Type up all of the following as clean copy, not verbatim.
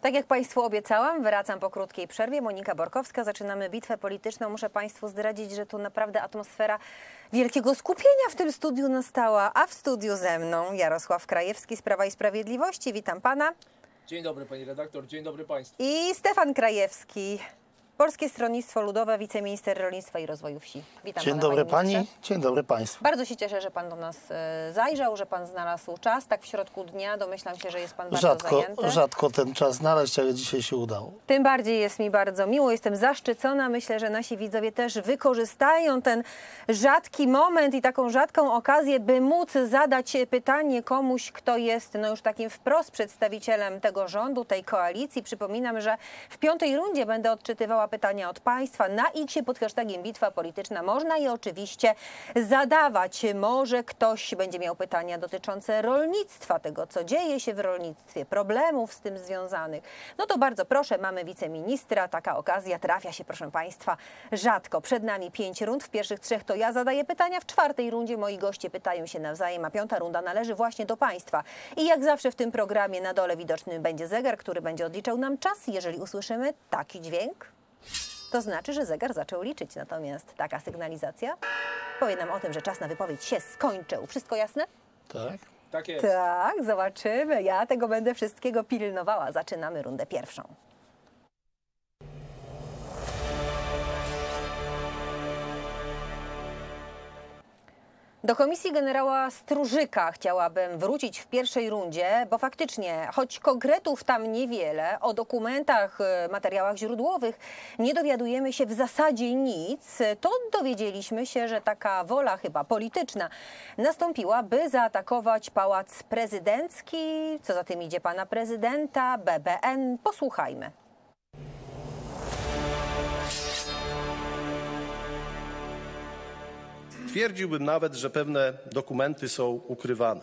Tak jak Państwu obiecałam, wracam po krótkiej przerwie. Monika Borkowska, zaczynamy bitwę polityczną. Muszę Państwu zdradzić, że tu naprawdę atmosfera wielkiego skupienia w tym studiu nastała, a w studiu ze mną Jarosław Krajewski z Prawa i Sprawiedliwości. Witam Pana. Dzień dobry Pani redaktor, dzień dobry Państwu. I Stefan Krajewski, Polskie Stronnictwo Ludowe, wiceminister rolnictwa i rozwoju wsi. Witam Dzień Pana, dobry Panie Pani, dzień dobry Państwu. Bardzo się cieszę, że Pan do nas zajrzał, że Pan znalazł czas. Tak w środku dnia domyślam się, że jest Pan bardzo zajęty. Rzadko ten czas znaleźć, ale dzisiaj się udało. Tym bardziej jest mi bardzo miło, jestem zaszczycona. Myślę, że nasi widzowie też wykorzystają ten rzadki moment i taką rzadką okazję, by móc zadać pytanie komuś, kto jest już takim wprost przedstawicielem tego rządu, tej koalicji. Przypominam, że w 5. rundzie będę odczytywała pytania od Państwa na X pod hashtagiem Bitwa Polityczna. Można je oczywiście zadawać. Może ktoś będzie miał pytania dotyczące rolnictwa, tego co dzieje się w rolnictwie, problemów z tym związanych. No to bardzo proszę, mamy wiceministra. Taka okazja trafia się, proszę Państwa, rzadko. Przed nami 5 rund. W pierwszych 3 to ja zadaję pytania, w 4. rundzie moi goście pytają się nawzajem, a 5. runda należy właśnie do Państwa. I jak zawsze w tym programie na dole widoczny będzie zegar, który będzie odliczał nam czas. Jeżeli usłyszymy taki dźwięk, to znaczy, że zegar zaczął liczyć. Natomiast taka sygnalizacja powie nam o tym, że czas na wypowiedź się skończył. Wszystko jasne? Tak. Tak jest. Tak, zobaczymy. Ja tego będę wszystkiego pilnowała. Zaczynamy rundę pierwszą. Do komisji generała Strużyka chciałabym wrócić w pierwszej rundzie, bo faktycznie, choć konkretów tam niewiele, o dokumentach, materiałach źródłowych nie dowiadujemy się w zasadzie nic, to dowiedzieliśmy się, że taka wola chyba polityczna nastąpiła, by zaatakować Pałac Prezydencki, co za tym idzie pana prezydenta, BBN. Posłuchajmy. Twierdziłbym nawet, że pewne dokumenty są ukrywane.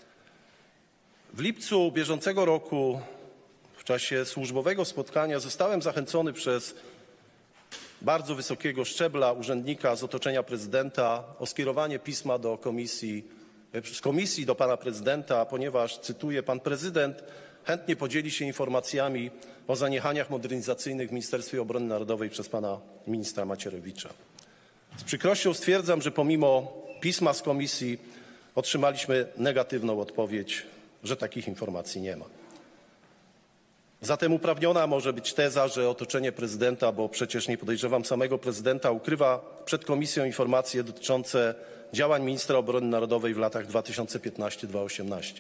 W lipcu bieżącego roku w czasie służbowego spotkania zostałem zachęcony przez bardzo wysokiego szczebla urzędnika z otoczenia prezydenta o skierowanie pisma do z komisji do pana prezydenta, ponieważ, cytuję, pan prezydent chętnie podzieli się informacjami o zaniechaniach modernizacyjnych w Ministerstwie Obrony Narodowej przez pana ministra Macierewicza. Z przykrością stwierdzam, że pomimo pisma z komisji otrzymaliśmy negatywną odpowiedź, że takich informacji nie ma. Zatem uprawniona może być teza, że otoczenie prezydenta, bo przecież nie podejrzewam samego prezydenta, ukrywa przed komisją informacje dotyczące działań ministra obrony narodowej w latach 2015-2018.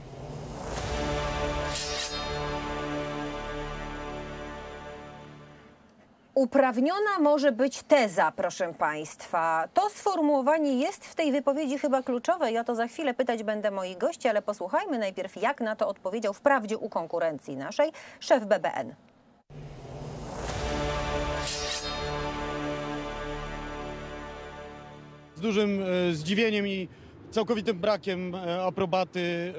Uprawniona może być teza, proszę Państwa. To sformułowanie jest w tej wypowiedzi chyba kluczowe. Ja to za chwilę pytać będę moich gości, ale posłuchajmy najpierw, jak na to odpowiedział wprawdzie u konkurencji naszej szef BBN. Z dużym zdziwieniem i całkowitym brakiem aprobaty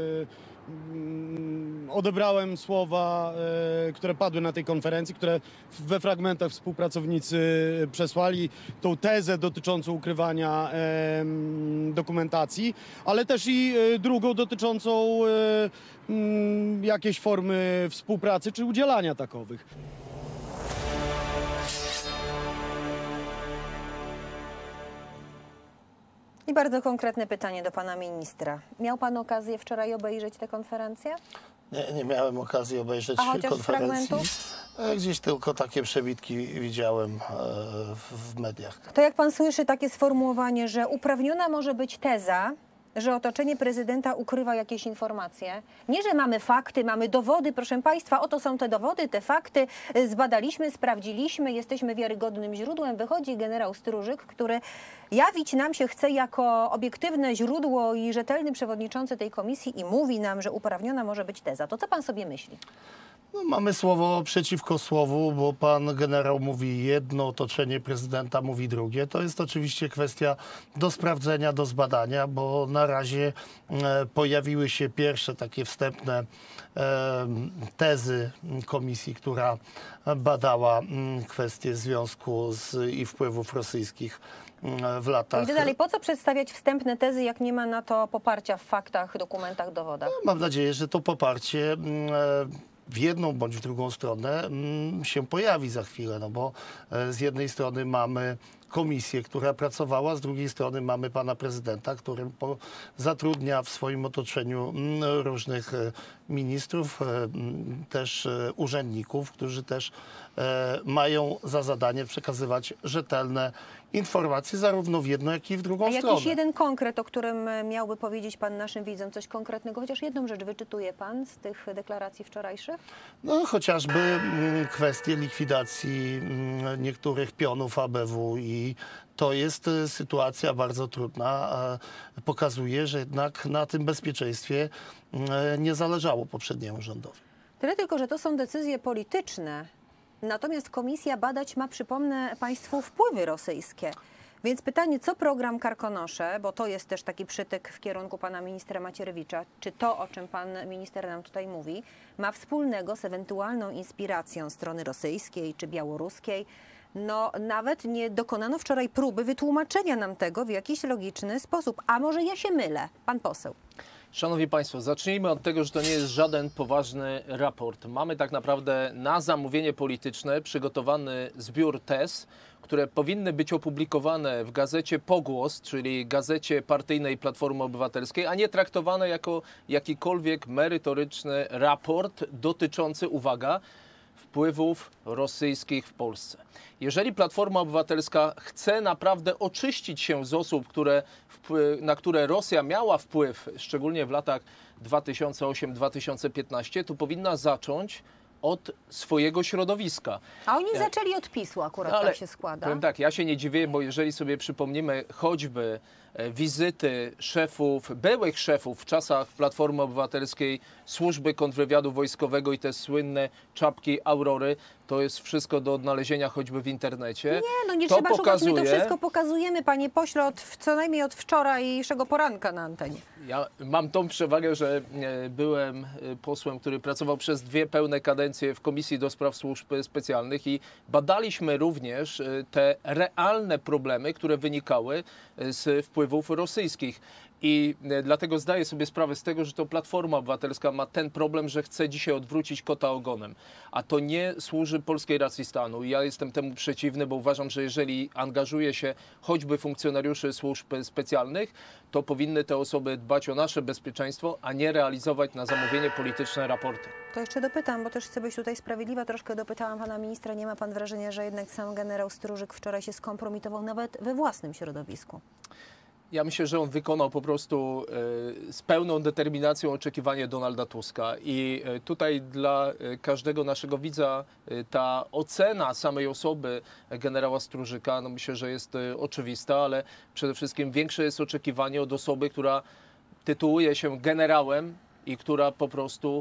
odebrałem słowa, które padły na tej konferencji, które we fragmentach współpracownicy przesłali, tą tezę dotyczącą ukrywania dokumentacji, ale też i drugą dotyczącą jakiejś formy współpracy czy udzielania takowych. I bardzo konkretne pytanie do pana ministra. Miał pan okazję wczoraj obejrzeć tę konferencję? Nie miałem okazji obejrzeć konferencji. Fragmentów? Gdzieś tylko takie przebitki widziałem w mediach. To jak pan słyszy takie sformułowanie, że uprawniona może być teza, że otoczenie prezydenta ukrywa jakieś informacje. Nie, że mamy fakty, mamy dowody, proszę Państwa, oto są te dowody, te fakty, zbadaliśmy, sprawdziliśmy, jesteśmy wiarygodnym źródłem. Wychodzi generał Strużyk, który jawić nam się chce jako obiektywne źródło i rzetelny przewodniczący tej komisji i mówi nam, że uprawniona może być teza. To co pan sobie myśli? No, mamy słowo przeciwko słowu, bo pan generał mówi jedno, otoczenie prezydenta mówi drugie. To jest oczywiście kwestia do sprawdzenia, do zbadania, bo na razie pojawiły się pierwsze takie wstępne tezy komisji, która badała kwestię związku i wpływów rosyjskich w latach. Idę dalej. Po co przedstawiać wstępne tezy, jak nie ma na to poparcia w faktach, dokumentach, dowodach? Mam nadzieję, że to poparcie w jedną bądź w drugą stronę się pojawi za chwilę, no bo z jednej strony mamy komisję, która pracowała, z drugiej strony mamy pana prezydenta, który zatrudnia w swoim otoczeniu różnych ministrów, też urzędników, którzy też mają za zadanie przekazywać rzetelne informacje zarówno w jedną, jak i w drugą stronę. Jakiś jeden konkret, o którym miałby powiedzieć pan naszym widzom, coś konkretnego, chociaż jedną rzecz wyczytuje pan z tych deklaracji wczorajszych? No chociażby kwestie likwidacji niektórych pionów ABW i to jest sytuacja bardzo trudna. Pokazuje, że jednak na tym bezpieczeństwie nie zależało poprzedniemu rządowi. Tyle tylko, że to są decyzje polityczne. Natomiast komisja badać ma, przypomnę państwu, wpływy rosyjskie. Więc pytanie, co program Karkonosze, bo to jest też taki przytyk w kierunku pana ministra Macierewicza, czy to, o czym pan minister nam tutaj mówi, ma wspólnego z ewentualną inspiracją strony rosyjskiej czy białoruskiej? No, nawet nie dokonano wczoraj próby wytłumaczenia nam tego w jakiś logiczny sposób. A może ja się mylę? Pan poseł. Szanowni Państwo, zacznijmy od tego, że to nie jest żaden poważny raport. Mamy tak naprawdę na zamówienie polityczne przygotowany zbiór tez, które powinny być opublikowane w gazecie Pogłos, czyli gazecie partyjnej Platformy Obywatelskiej, a nie traktowane jako jakikolwiek merytoryczny raport dotyczący, uwaga, wpływów rosyjskich w Polsce. Jeżeli Platforma Obywatelska chce naprawdę oczyścić się z osób, na które Rosja miała wpływ, szczególnie w latach 2008-2015, to powinna zacząć od swojego środowiska. A oni zaczęli od PiS-u, akurat tak się składa. Powiem tak, ja się nie dziwię, bo jeżeli sobie przypomnimy choćby wizyty byłych szefów w czasach Platformy Obywatelskiej, służby kontrwywiadu wojskowego i te słynne czapki Aurory, to jest wszystko do odnalezienia choćby w internecie. Nie, no nie to trzeba szukać, my to pokazuje, wszystko pokazujemy, panie pośle, co najmniej od wczorajszego poranka na antenie. Ja mam tą przewagę, że byłem posłem, który pracował przez 2 pełne kadencje w Komisji do Spraw Służb Specjalnych i badaliśmy również te realne problemy, które wynikały z wpływów rosyjskich. I dlatego zdaję sobie sprawę z tego, że to Platforma Obywatelska ma ten problem, że chce dzisiaj odwrócić kota ogonem. A to nie służy polskiej racji stanu. Ja jestem temu przeciwny, bo uważam, że jeżeli angażuje się choćby funkcjonariuszy służb specjalnych, to powinny te osoby dbać o nasze bezpieczeństwo, a nie realizować na zamówienie polityczne raporty. To jeszcze dopytam, bo też chcę być tutaj sprawiedliwa. Troszkę dopytałam pana ministra. Nie ma pan wrażenia, że jednak sam generał Strużyk wczoraj się skompromitował nawet we własnym środowisku? Ja myślę, że on wykonał po prostu z pełną determinacją oczekiwanie Donalda Tuska i tutaj dla każdego naszego widza ta ocena samej osoby generała Strużyka, no myślę, że jest oczywista, ale przede wszystkim większe jest oczekiwanie od osoby, która tytułuje się generałem i która po prostu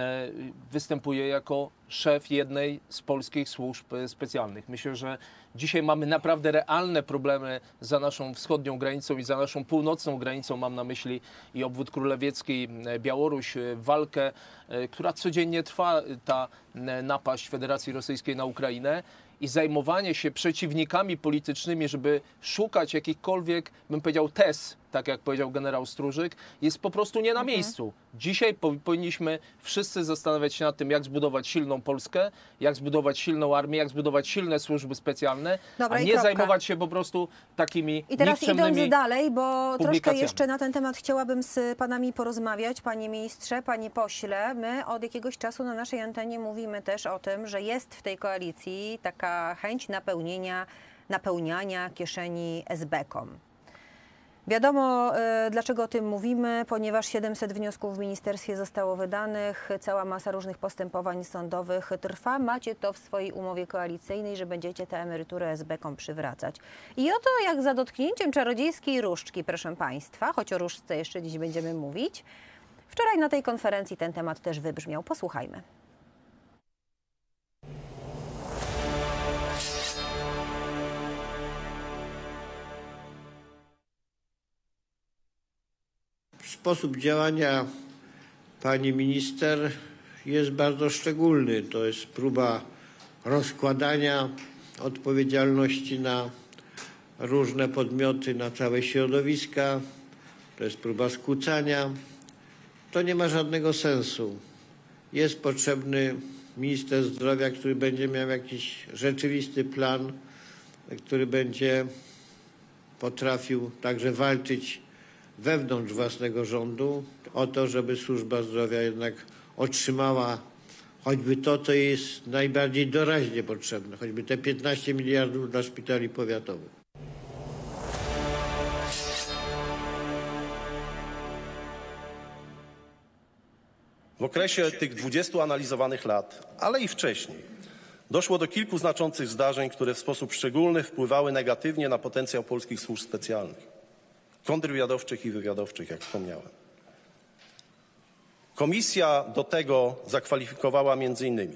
występuje jako szef jednej z polskich służb specjalnych. Myślę, że dzisiaj mamy naprawdę realne problemy za naszą wschodnią granicą i za naszą północną granicą. Mam na myśli i obwód królewiecki, Białoruś, walkę, która codziennie trwa, ta napaść Federacji Rosyjskiej na Ukrainę. I zajmowanie się przeciwnikami politycznymi, żeby szukać jakichkolwiek, bym powiedział, tez, tak jak powiedział generał Strużyk, jest po prostu nie na miejscu. Dzisiaj powinniśmy wszyscy zastanawiać się nad tym, jak zbudować silną Polskę, jak zbudować silną armię, jak zbudować silne służby specjalne, a nie zajmować się po prostu takimi I teraz idąc dalej, bo troszkę publikacjami. jeszcze na ten temat chciałabym z panami porozmawiać. Panie ministrze, panie pośle, my od jakiegoś czasu na naszej antenie mówimy też o tym, że jest w tej koalicji taka chęć napełniania kieszeni SB-kom. Wiadomo, dlaczego o tym mówimy, ponieważ 700 wniosków w ministerstwie zostało wydanych, cała masa różnych postępowań sądowych trwa. Macie to w swojej umowie koalicyjnej, że będziecie tę emeryturę SB-kom przywracać. I oto jak za dotknięciem czarodziejskiej różdżki, proszę państwa, choć o różdżce jeszcze dziś będziemy mówić, wczoraj na tej konferencji ten temat też wybrzmiał. Posłuchajmy. Sposób działania pani minister jest bardzo szczególny. To jest próba rozkładania odpowiedzialności na różne podmioty, na całe środowiska. To jest próba skłócania. To nie ma żadnego sensu. Jest potrzebny minister zdrowia, który będzie miał jakiś rzeczywisty plan, który będzie potrafił także walczyć wewnątrz własnego rządu o to, żeby służba zdrowia jednak otrzymała choćby to, co jest najbardziej doraźnie potrzebne, choćby te 15 miliardów dla szpitali powiatowych. W okresie tych 20 analizowanych lat, ale i wcześniej, doszło do kilku znaczących zdarzeń, które w sposób szczególny wpływały negatywnie na potencjał polskich służb specjalnych, kontrwywiadowczych i wywiadowczych, jak wspomniałem. Komisja do tego zakwalifikowała m.in.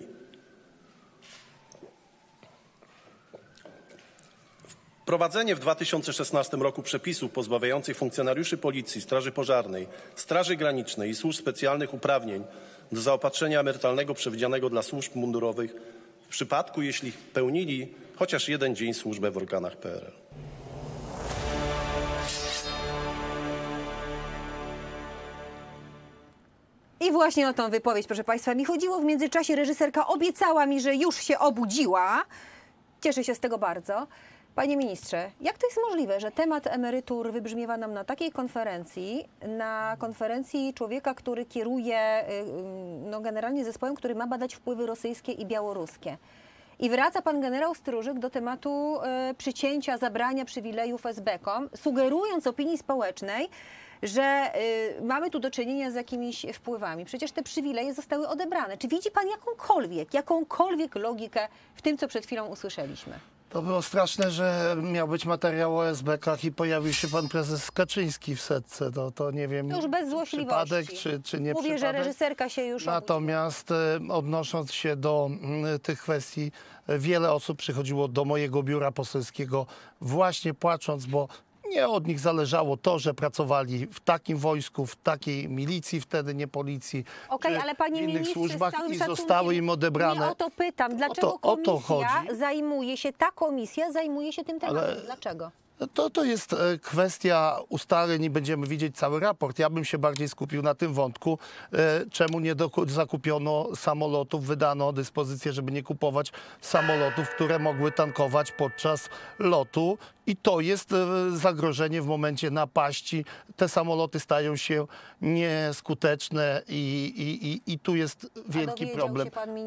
wprowadzenie w 2016 roku przepisów pozbawiających funkcjonariuszy Policji, Straży Pożarnej, Straży Granicznej i służb specjalnych uprawnień do zaopatrzenia emerytalnego przewidzianego dla służb mundurowych w przypadku, jeśli pełnili chociaż jeden dzień służbę w organach PRL. I właśnie o tą wypowiedź, proszę Państwa, mi chodziło. W międzyczasie reżyserka obiecała mi, że już się obudziła. Cieszę się z tego bardzo. Panie ministrze, jak to jest możliwe, że temat emerytur wybrzmiewa nam na takiej konferencji, na konferencji człowieka, który kieruje generalnie zespołem, który ma badać wpływy rosyjskie i białoruskie? I wraca pan generał Stróżyk do tematu przycięcia, zabrania przywilejów esbekom, sugerując opinii społecznej, że mamy tu do czynienia z jakimiś wpływami. Przecież te przywileje zostały odebrane. Czy widzi pan jakąkolwiek logikę w tym, co przed chwilą usłyszeliśmy? To było straszne, że miał być materiał o SB-kach i pojawił się pan prezes Kaczyński w setce. To nie wiem, to już bez złośliwości. Przypadek czy nie Mówię, przypadek. że reżyserka się już Natomiast odnosząc się do tych kwestii, wiele osób przychodziło do mojego biura poselskiego właśnie płacząc, bo nie od nich zależało to, że pracowali w takim wojsku, w takiej milicji wtedy, nie policji, Okej, ale panie w innych ministrze, służbach z całym i szacunkiem, zostały im odebrane. Nie o to pytam. Dlaczego o to komisja chodzi. zajmuje się tym tematem? Dlaczego? To jest kwestia ustaleń i będziemy widzieć cały raport. Ja bym się bardziej skupił na tym wątku, czemu nie zakupiono samolotów, wydano dyspozycję, żeby nie kupować samolotów, które mogły tankować podczas lotu. I to jest zagrożenie w momencie napaści. Te samoloty stają się nieskuteczne i tu jest wielki problem.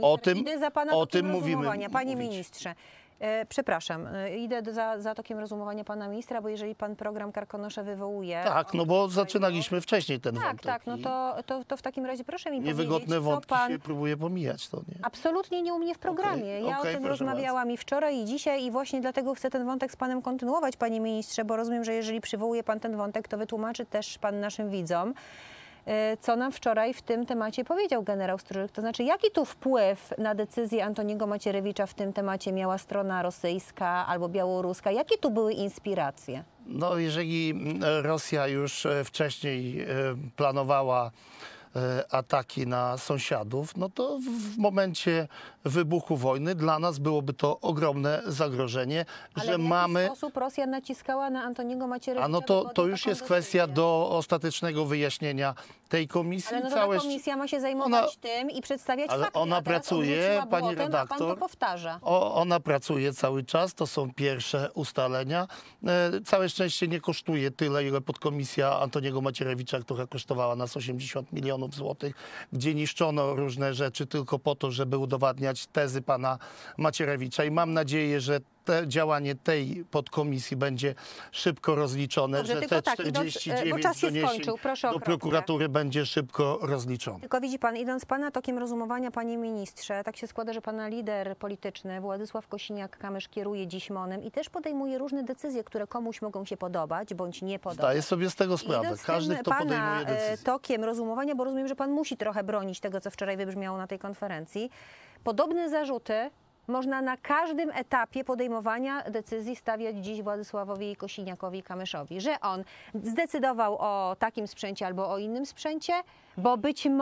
O tym mówimy. Panie ministrze. Przepraszam, idę za tokiem rozumowania pana ministra, bo jeżeli pan program Karkonosze wywołuje... Tak, no bo zaczynaliśmy wcześniej ten wątek. Tak, no to w takim razie proszę mi niewygodne powiedzieć, wątki co pan... się próbuje pomijać, to nie? Absolutnie nie u mnie w programie. Ja o tym rozmawiałam i wczoraj, i dzisiaj i właśnie dlatego chcę ten wątek z panem kontynuować, panie ministrze, bo rozumiem, że jeżeli przywołuje pan ten wątek, to wytłumaczy też pan naszym widzom, co nam wczoraj w tym temacie powiedział generał Stróżyk. To znaczy, jaki tu wpływ na decyzję Antoniego Macierewicza w tym temacie miała strona rosyjska albo białoruska? Jakie tu były inspiracje? No, jeżeli Rosja już wcześniej planowała ataki na sąsiadów, no to w momencie wybuchu wojny dla nas byłoby to ogromne zagrożenie, ale że w jaki mamy... sposób Rosja naciskała na Antoniego Macierewicza? A no to już jest kwestia do ostatecznego wyjaśnienia tej komisji. Ale no to ta komisja ma się zajmować tym i przedstawiać fakty. Ona pracuje, pani redaktor. A pan to powtarza. Ona pracuje cały czas, to są pierwsze ustalenia. Całe szczęście nie kosztuje tyle, ile podkomisja Antoniego Macierewicza, która kosztowała nas 80 milionów złotych, gdzie niszczono różne rzeczy tylko po to, żeby udowadniać tezy pana Macierewicza. I mam nadzieję, że działanie tej podkomisji będzie szybko rozliczone, dobrze, że te 49 doniesień do prokuratury będzie szybko rozliczone. Tylko widzi pan, idąc pana tokiem rozumowania, panie ministrze, tak się składa, że pana lider polityczny Władysław Kosiniak-Kamysz kieruje dziś MON-em i też podejmuje różne decyzje, które komuś mogą się podobać bądź nie podobać. Zdaję sobie z tego sprawę. Każdy, kto podejmuje decyzję. Tokiem rozumowania, bo rozumiem, że pan musi trochę bronić tego, co wczoraj wybrzmiało na tej konferencji. Podobne zarzuty można na każdym etapie podejmowania decyzji stawiać dziś Władysławowi Kosiniakowi-Kamyszowi, że on zdecydował o takim sprzęcie albo o innym sprzęcie, Bo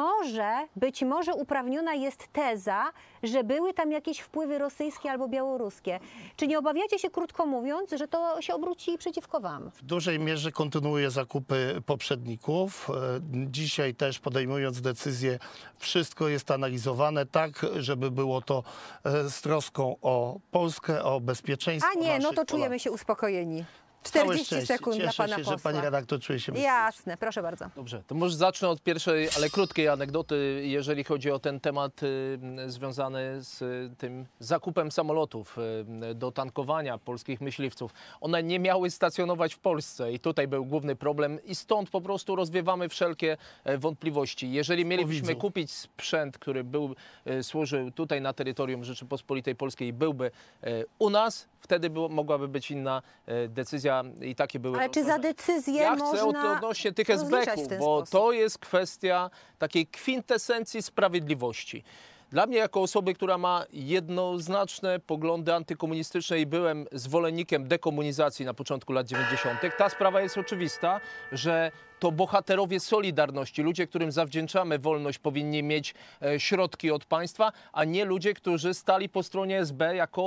być może uprawniona jest teza, że były tam jakieś wpływy rosyjskie albo białoruskie. Czy nie obawiacie się, krótko mówiąc, że to się obróci przeciwko wam? W dużej mierze kontynuuje zakupy poprzedników. Dzisiaj też podejmując decyzje, wszystko jest analizowane tak, żeby było to z troską o Polskę, o bezpieczeństwo A nie, no naszych to czujemy Polaków. się uspokojeni. Całe 40 szczęście. sekund dla Cieszę pana się, posła. że pani redaktor czuje się bezpiecznie. Jasne, proszę bardzo. Dobrze, to może zacznę od pierwszej, ale krótkiej anegdoty, jeżeli chodzi o ten temat związany z tym zakupem samolotów do tankowania polskich myśliwców. One nie miały stacjonować w Polsce i tutaj był główny problem i stąd po prostu rozwiewamy wszelkie wątpliwości. Jeżeli mielibyśmy kupić sprzęt, który służył tutaj na terytorium Rzeczypospolitej Polskiej i byłby u nas, wtedy mogłaby być inna decyzja i takie były. Ale czy za decyzję ja można chcę odnośnie tych rozliczać w SB-ków, ten bo sposób? to jest kwestia takiej kwintesencji sprawiedliwości. Dla mnie jako osoby, która ma jednoznaczne poglądy antykomunistyczne i byłem zwolennikiem dekomunizacji na początku lat 90., ta sprawa jest oczywista, że to bohaterowie Solidarności, ludzie, którym zawdzięczamy wolność, powinni mieć środki od państwa, a nie ludzie, którzy stali po stronie SB jako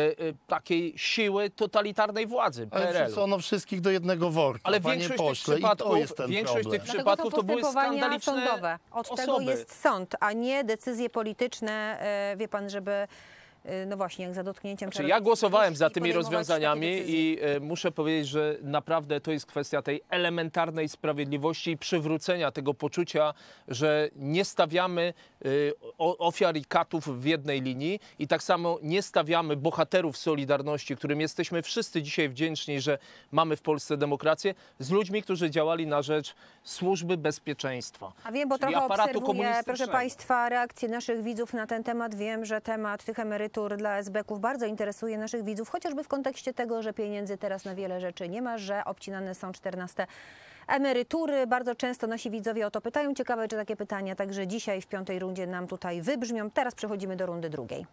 takiej siły totalitarnej władzy Ale PRL-u. wrzucono wszystkich do jednego worka, Ale panie większość pośle, tych przypadków, i to jest ten większość problem. tych Dlatego przypadków są to były postępowania skandaliczne sądowe. Od tego osoby. jest sąd, a nie decyzje polityczne, wie pan, żeby, no właśnie, jak za dotknięciem Znaczy, ja głosowałem za tymi podejmować rozwiązaniami takie decyzje. i muszę powiedzieć, że naprawdę to jest kwestia tej elementarnej sprawiedliwości i przywrócenia tego poczucia, że nie stawiamy ofiar i katów w jednej linii i tak samo nie stawiamy bohaterów Solidarności, którym jesteśmy wszyscy dzisiaj wdzięczni, że mamy w Polsce demokrację, z ludźmi, którzy działali na rzecz służby bezpieczeństwa. A wiem, bo czyli trochę aparatu obserwuję, proszę komunistycznego. państwa, reakcje naszych widzów na ten temat. Wiem, że temat tych emerytur dla SB-ków bardzo interesuje naszych widzów, chociażby w kontekście tego, że pieniędzy teraz na wiele rzeczy nie ma, że obcinane są 14 emerytury. Bardzo często nasi widzowie o to pytają. Ciekawe, czy takie pytania także dzisiaj w 5. rundzie nam tutaj wybrzmią. Teraz przechodzimy do rundy drugiej.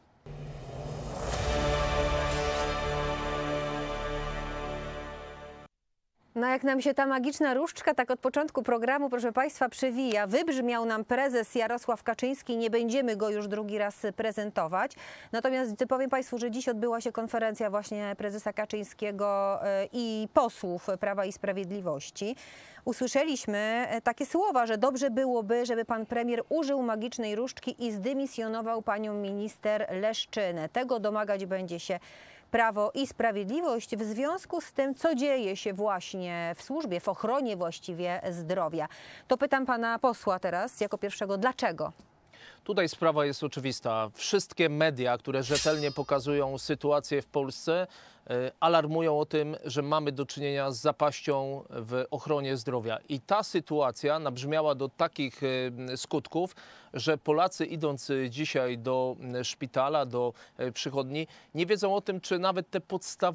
No jak nam się ta magiczna różdżka tak od początku programu, proszę państwa, przewija. Wybrzmiał nam prezes Jarosław Kaczyński, nie będziemy go już drugi raz prezentować. Natomiast powiem państwu, że dziś odbyła się konferencja właśnie prezesa Kaczyńskiego i posłów Prawa i Sprawiedliwości. Usłyszeliśmy takie słowa, że dobrze byłoby, żeby pan premier użył magicznej różdżki i zdymisjonował panią minister Leszczynę. Tego domagać będzie się Prawo i Sprawiedliwość w związku z tym, co dzieje się właśnie w służbie, w ochronie właściwie zdrowia. To pytam pana posła teraz jako pierwszego, dlaczego? Tutaj sprawa jest oczywista. Wszystkie media, które rzetelnie pokazują sytuację w Polsce, alarmują o tym, że mamy do czynienia z zapaścią w ochronie zdrowia. I ta sytuacja nabrzmiała do takich skutków, że Polacy idąc dzisiaj do szpitala, do przychodni, nie wiedzą o tym, czy nawet te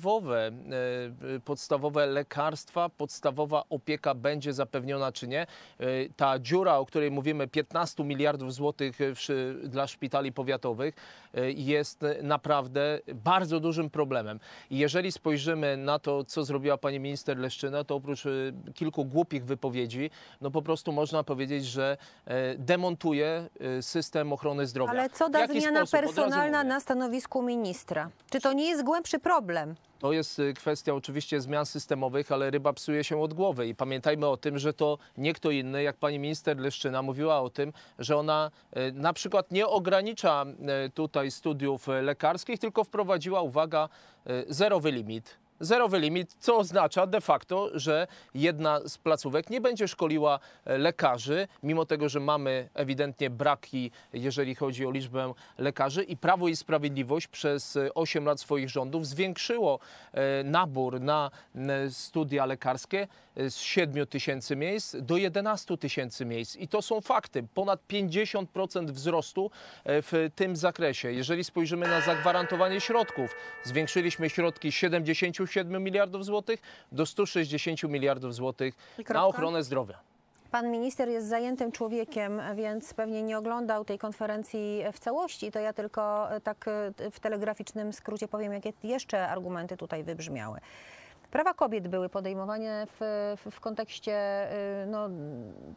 podstawowe lekarstwa, podstawowa opieka będzie zapewniona, czy nie. Ta dziura, o której mówimy, 15 miliardów złotych dla szpitali powiatowych, jest naprawdę bardzo dużym problemem. I jeżeli spojrzymy na to, co zrobiła pani minister Leszczyna, to oprócz kilku głupich wypowiedzi, no po prostu można powiedzieć, że demontuje system ochrony zdrowia. Ale co da W jaki zmiana sposób? Od razu personalna mówię. na stanowisku ministra? Czy to nie jest głębszy problem? To jest kwestia oczywiście zmian systemowych, ale ryba psuje się od głowy i pamiętajmy o tym, że to nie kto inny, jak pani minister Leszczyna mówiła o tym, że ona na przykład nie ogranicza tutaj studiów lekarskich, tylko wprowadziła, uwaga, zerowy limit. Zerowy limit, co oznacza de facto, że jedna z placówek nie będzie szkoliła lekarzy, mimo tego, że mamy ewidentnie braki, jeżeli chodzi o liczbę lekarzy i Prawo i Sprawiedliwość przez 8 lat swoich rządów zwiększyło nabór na studia lekarskie z 7 000 miejsc do 11 000 miejsc. I to są fakty. Ponad 50% wzrostu w tym zakresie. Jeżeli spojrzymy na zagwarantowanie środków, zwiększyliśmy środki 77 miliardów złotych do 160 miliardów złotych na ochronę zdrowia. Pan minister jest zajętym człowiekiem, więc pewnie nie oglądał tej konferencji w całości. To ja tylko tak w telegraficznym skrócie powiem, jakie jeszcze argumenty tutaj wybrzmiały. Prawa kobiet były podejmowane w kontekście no,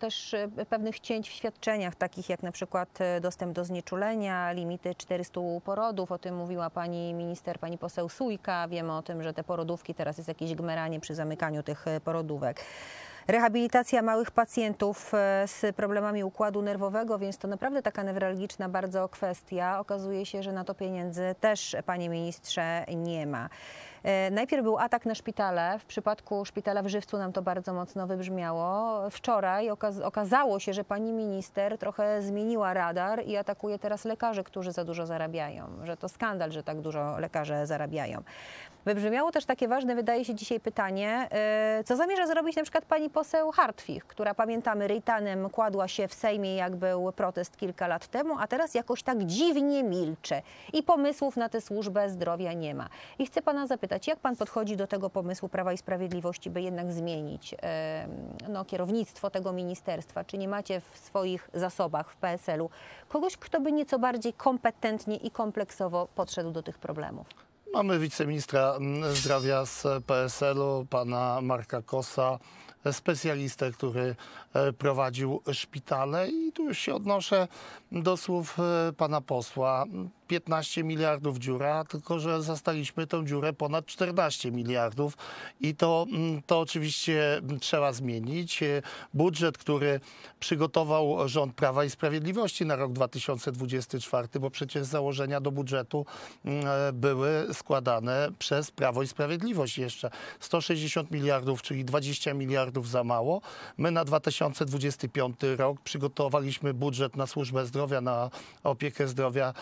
też pewnych cięć w świadczeniach, takich jak na przykład dostęp do znieczulenia, limity 400 porodów. O tym mówiła pani minister, pani poseł Sójka. Wiemy o tym, że te porodówki, teraz jest jakieś gmeranie przy zamykaniu tych porodówek. Rehabilitacja małych pacjentów z problemami układu nerwowego, więc to naprawdę taka newralgiczna bardzo kwestia. Okazuje się, że na to pieniędzy też, panie ministrze, nie ma. Najpierw był atak na szpitale. W przypadku szpitala w Żywcu nam to bardzo mocno wybrzmiało. Wczoraj okazało się, że pani minister trochę zmieniła radar i atakuje teraz lekarzy, którzy za dużo zarabiają. Że to skandal, że tak dużo lekarze zarabiają. Wybrzmiało też takie ważne, wydaje się dzisiaj pytanie, co zamierza zrobić na przykład pani poseł Hartwich, która, pamiętamy, Rejtanem kładła się w Sejmie, jak był protest kilka lat temu, a teraz jakoś tak dziwnie milczy i pomysłów na tę służbę zdrowia nie ma. I chcę pana zapytać, jak pan podchodzi do tego pomysłu Prawa i Sprawiedliwości, by jednak zmienić kierownictwo tego ministerstwa? Czy nie macie w swoich zasobach w PSL-u kogoś, kto by nieco bardziej kompetentnie i kompleksowo podszedł do tych problemów? Mamy wiceministra zdrowia z PSL-u, pana Marka Kossa, specjalistę, który prowadził szpitale i tu już się odnoszę do słów pana posła. 15 miliardów dziura, tylko że zastaliśmy tę dziurę ponad 14 miliardów i to oczywiście trzeba zmienić. Budżet, który przygotował rząd Prawa i Sprawiedliwości na rok 2024, bo przecież założenia do budżetu były składane przez Prawo i Sprawiedliwość jeszcze. 160 miliardów, czyli 20 miliardów za mało. My na 2025 rok przygotowaliśmy budżet na służbę zdrowia, na opiekę zdrowia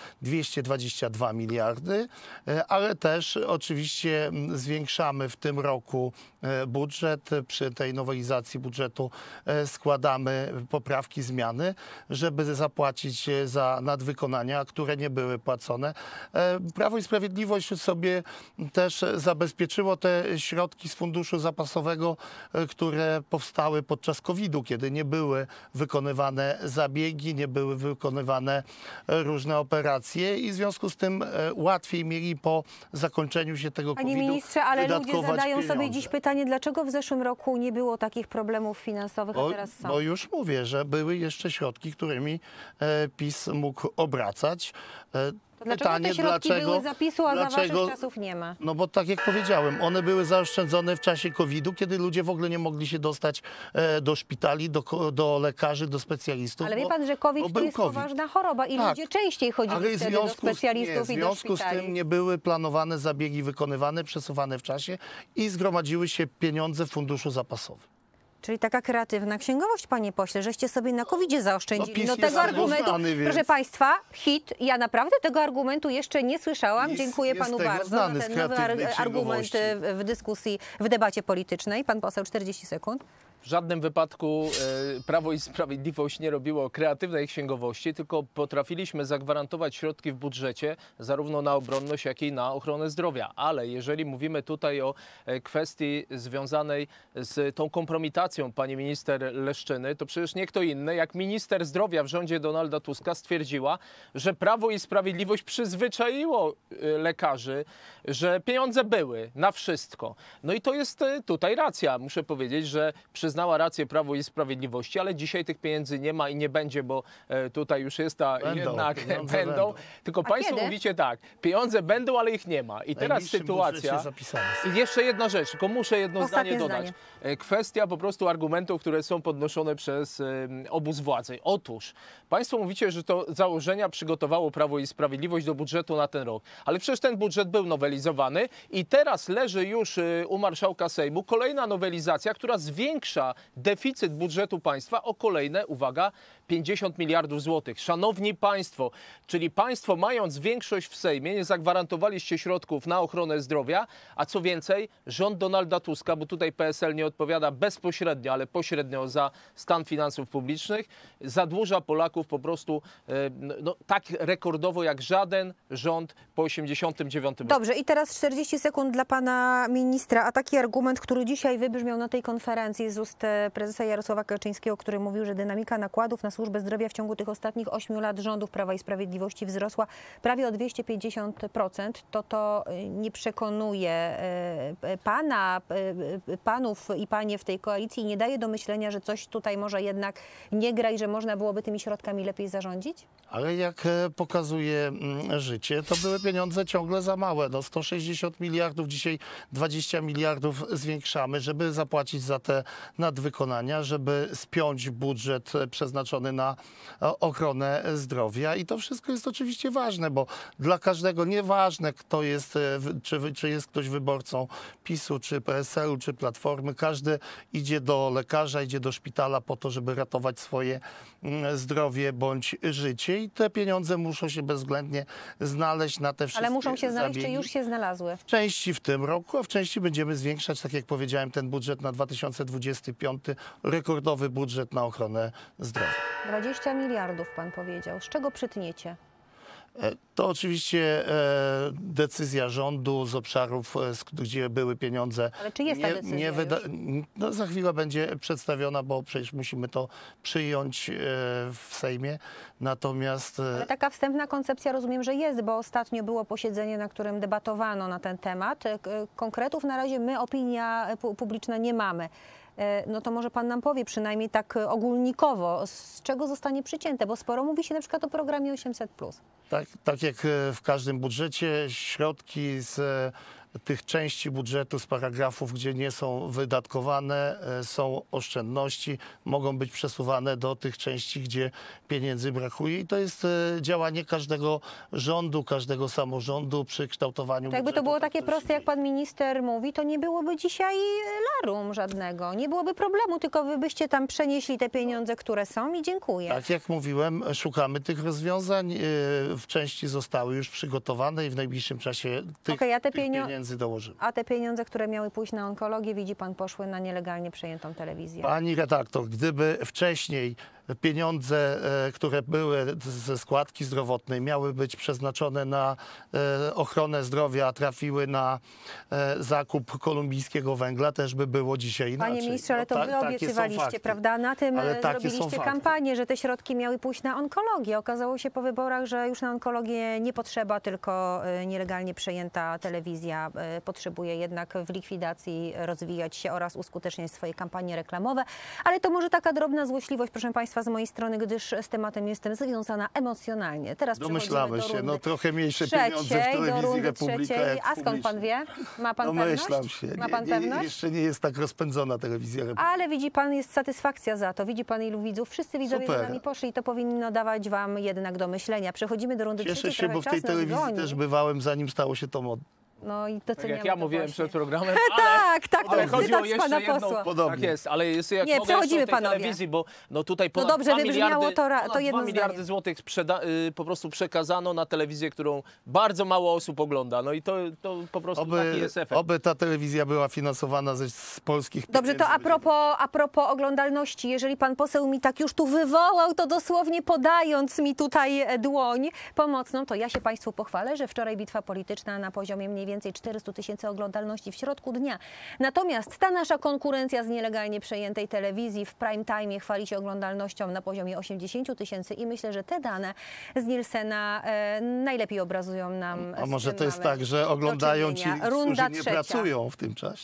222 miliardy, ale też oczywiście zwiększamy w tym roku budżet. Przy tej nowelizacji budżetu składamy poprawki, zmiany, żeby zapłacić za nadwykonania, które nie były płacone. Prawo i Sprawiedliwość sobie też zabezpieczyło te środki z funduszu zapasowego, które powstały podczas COVID-u, kiedy nie były wykonywane zabiegi, nie były wykonywane różne operacje i w związku z tym łatwiej mieli po zakończeniu się tego COVID-u. Panie ministrze, ale ludzie zadają pieniądze. sobie dziś pytanie, dlaczego w zeszłym roku nie było takich problemów finansowych, a teraz są? Bo już mówię, że były jeszcze środki, którymi PiS mógł obracać. To dlaczego te środki były za PiS-u, a za waszych czasów nie ma? No bo tak jak powiedziałem, one były zaoszczędzone w czasie COVID-u, kiedy ludzie w ogóle nie mogli się dostać do szpitali, do lekarzy, do specjalistów. Ale wie pan, że COVID to jest poważna choroba i ludzie częściej chodzili wtedy do specjalistów i do szpitali. W związku z tym nie były planowane zabiegi wykonywane, przesuwane w czasie i zgromadziły się pieniądze w funduszu zapasowym. Czyli taka kreatywna księgowość, panie pośle, żeście sobie na COVID-zie zaoszczędzili. No, tego argumentu, znany, więc... proszę państwa, hit. Ja naprawdę tego argumentu jeszcze nie słyszałam. Dziękuję panu bardzo za ten nowy argument w dyskusji, w debacie politycznej. Pan poseł, 40 sekund. W żadnym wypadku Prawo i Sprawiedliwość nie robiło kreatywnej księgowości, tylko potrafiliśmy zagwarantować środki w budżecie zarówno na obronność, jak i na ochronę zdrowia. Ale jeżeli mówimy tutaj o kwestii związanej z tą kompromitacją pani minister Leszczyny, to przecież nie kto inny jak minister zdrowia w rządzie Donalda Tuska stwierdziła, że Prawo i Sprawiedliwość przyzwyczaiło lekarzy, że pieniądze były na wszystko. No i to jest tutaj racja. Muszę powiedzieć, że przyznała rację Prawo i Sprawiedliwości, ale dzisiaj tych pieniędzy nie ma i nie będzie, bo tutaj już jest będą. Tylko państwo mówicie tak, pieniądze będą, ale ich nie ma. I teraz sytuacja... I jeszcze jedna rzecz, tylko muszę jedno zdanie dodać. Kwestia po prostu argumentów, które są podnoszone przez obóz władzy. Otóż państwo mówicie, że to założenia przygotowało Prawo i Sprawiedliwość do budżetu na ten rok. Ale przecież ten budżet był nowelizowany i teraz leży już u marszałka Sejmu kolejna nowelizacja, która zwiększa deficyt budżetu państwa o kolejne, uwaga, 50 miliardów złotych. Szanowni państwo, czyli państwo mając większość w Sejmie nie zagwarantowaliście środków na ochronę zdrowia, a co więcej, rząd Donalda Tuska, bo tutaj PSL nie odpowiada bezpośrednio, ale pośrednio za stan finansów publicznych, zadłuża Polaków po prostu tak rekordowo jak żaden rząd po 1989 roku. Dobrze, i teraz 40 sekund dla pana ministra, a taki argument, który dzisiaj wybrzmiał na tej konferencji z ust ust prezesa Jarosława Kaczyńskiego, który mówił, że dynamika nakładów na służbę zdrowia w ciągu tych ostatnich 8 lat rządów Prawa i Sprawiedliwości wzrosła prawie o 250%, to nie przekonuje panów i panie w tej koalicji i nie daje do myślenia, że coś tutaj może jednak nie gra i że można byłoby tymi środkami lepiej zarządzić? Ale jak pokazuje życie, to były pieniądze ciągle za małe. No 160 miliardów, dzisiaj 20 miliardów zwiększamy, żeby zapłacić za te nadwykonania, żeby spiąć budżet przeznaczony na ochronę zdrowia. I to wszystko jest oczywiście ważne, bo dla każdego, nieważne kto jest, czy jest ktoś wyborcą PiS-u, czy PSL-u, czy Platformy, każdy idzie do lekarza, idzie do szpitala po to, żeby ratować swoje zdrowie bądź życie. I te pieniądze muszą się bezwzględnie znaleźć na te wszystkie Ale muszą się znaleźć, czy zabiegi. już się znalazły? W części w tym roku, a w części będziemy zwiększać, tak jak powiedziałem, ten budżet na 2025, rekordowy budżet na ochronę zdrowia. 20 miliardów pan powiedział. Z czego przytniecie? To oczywiście decyzja rządu z obszarów, gdzie były pieniądze. Ale czy jest ta decyzja już? No, za chwilę będzie przedstawiona, bo przecież musimy to przyjąć w Sejmie. Natomiast Ale taka wstępna koncepcja rozumiem, że jest, bo ostatnio było posiedzenie, na którym debatowano na ten temat. Konkretów na razie my, opinia publiczna, nie mamy. No to może pan nam powie przynajmniej tak ogólnikowo, z czego zostanie przycięte, bo sporo mówi się na przykład o programie 800+. tak jak w każdym budżecie, środki z tych części budżetu, z paragrafów, gdzie nie są wydatkowane, są oszczędności, mogą być przesuwane do tych części, gdzie pieniędzy brakuje. I to jest działanie każdego rządu, każdego samorządu przy kształtowaniu To jakby budżetu. to było takie się proste, jak dzieje. pan minister mówi, to nie byłoby dzisiaj larum żadnego. Nie byłoby problemu, tylko wy byście tam przenieśli te pieniądze, które są i dziękuję. Tak jak mówiłem, szukamy tych rozwiązań. W części zostały już przygotowane i w najbliższym czasie tych, Okej, a te tych pieniędzy dołożymy. A te pieniądze, które miały pójść na onkologię, widzi pan, poszły na nielegalnie przejętą telewizję. Pani redaktor, gdyby wcześniej pieniądze, które były ze składki zdrowotnej, miały być przeznaczone na ochronę zdrowia, a trafiły na zakup kolumbijskiego węgla, też by było dzisiaj inaczej. Panie ministrze, ale to No, wy takie są obiecywaliście, fakty. prawda? Na tym Ale takie są zrobiliście fakty. kampanię, że te środki miały pójść na onkologię. Okazało się po wyborach, że już na onkologię nie potrzeba, tylko nielegalnie przejęta telewizja potrzebuje jednak w likwidacji rozwijać się oraz uskuteczniać swoje kampanie reklamowe. Ale to może taka drobna złośliwość, proszę państwa, z mojej strony, gdyż z tematem jestem związana emocjonalnie. Teraz Domyślamy przechodzimy do się, rundy no trochę mniejsze pieniądze w trzeciej, do telewizji rundy Republika. trzeciej. Jak A skąd pan wie? Ma pan pewność? Domyślam się. Ma pan pewność? Jeszcze nie jest tak rozpędzona telewizja Republika. Ale widzi pan, jest satysfakcja za to. Widzi pan, ilu widzów. Wszyscy widzowie Super. za nami poszli i to powinno dawać wam jednak do myślenia. Przechodzimy do rundy Cieszę trzeciej. się, bo w tej Trochę czas nas telewizji goni. też bywałem, zanim stało się to modne. No i Tak doceniamy jak ja to mówiłem właśnie. przed programem, Tak, to ale jest chodziło cytat z pana jeszcze jedną, posła. Podobnie. tak jest, ale jest, jak Nie, mogę przechodzimy, jeszcze o tej panowie. telewizji, bo no tutaj ponad dobrze 2 wybrzmiało miliardy, to ponad jedno 2 miliardy zdanie. złotych po prostu przekazano na telewizję, którą bardzo mało osób ogląda. No i to po prostu taki jest efekt. Oby ta telewizja była finansowana z polskich Dobrze, to pieniędzy. a propos oglądalności, jeżeli pan poseł mi tak już tu wywołał, to dosłownie podając mi tutaj dłoń pomocną, to ja się państwu pochwalę, że wczoraj bitwa polityczna na poziomie mniej więcej 400 000 oglądalności w środku dnia. Natomiast ta nasza konkurencja z nielegalnie przejętej telewizji w prime time chwali się oglądalnością na poziomie 80 000 i myślę, że te dane z Nielsena najlepiej obrazują nam. A z może czym to jest mamy tak, że do oglądają ci, czynienia. Runda którzy nie trzecia. pracują w tym czasie?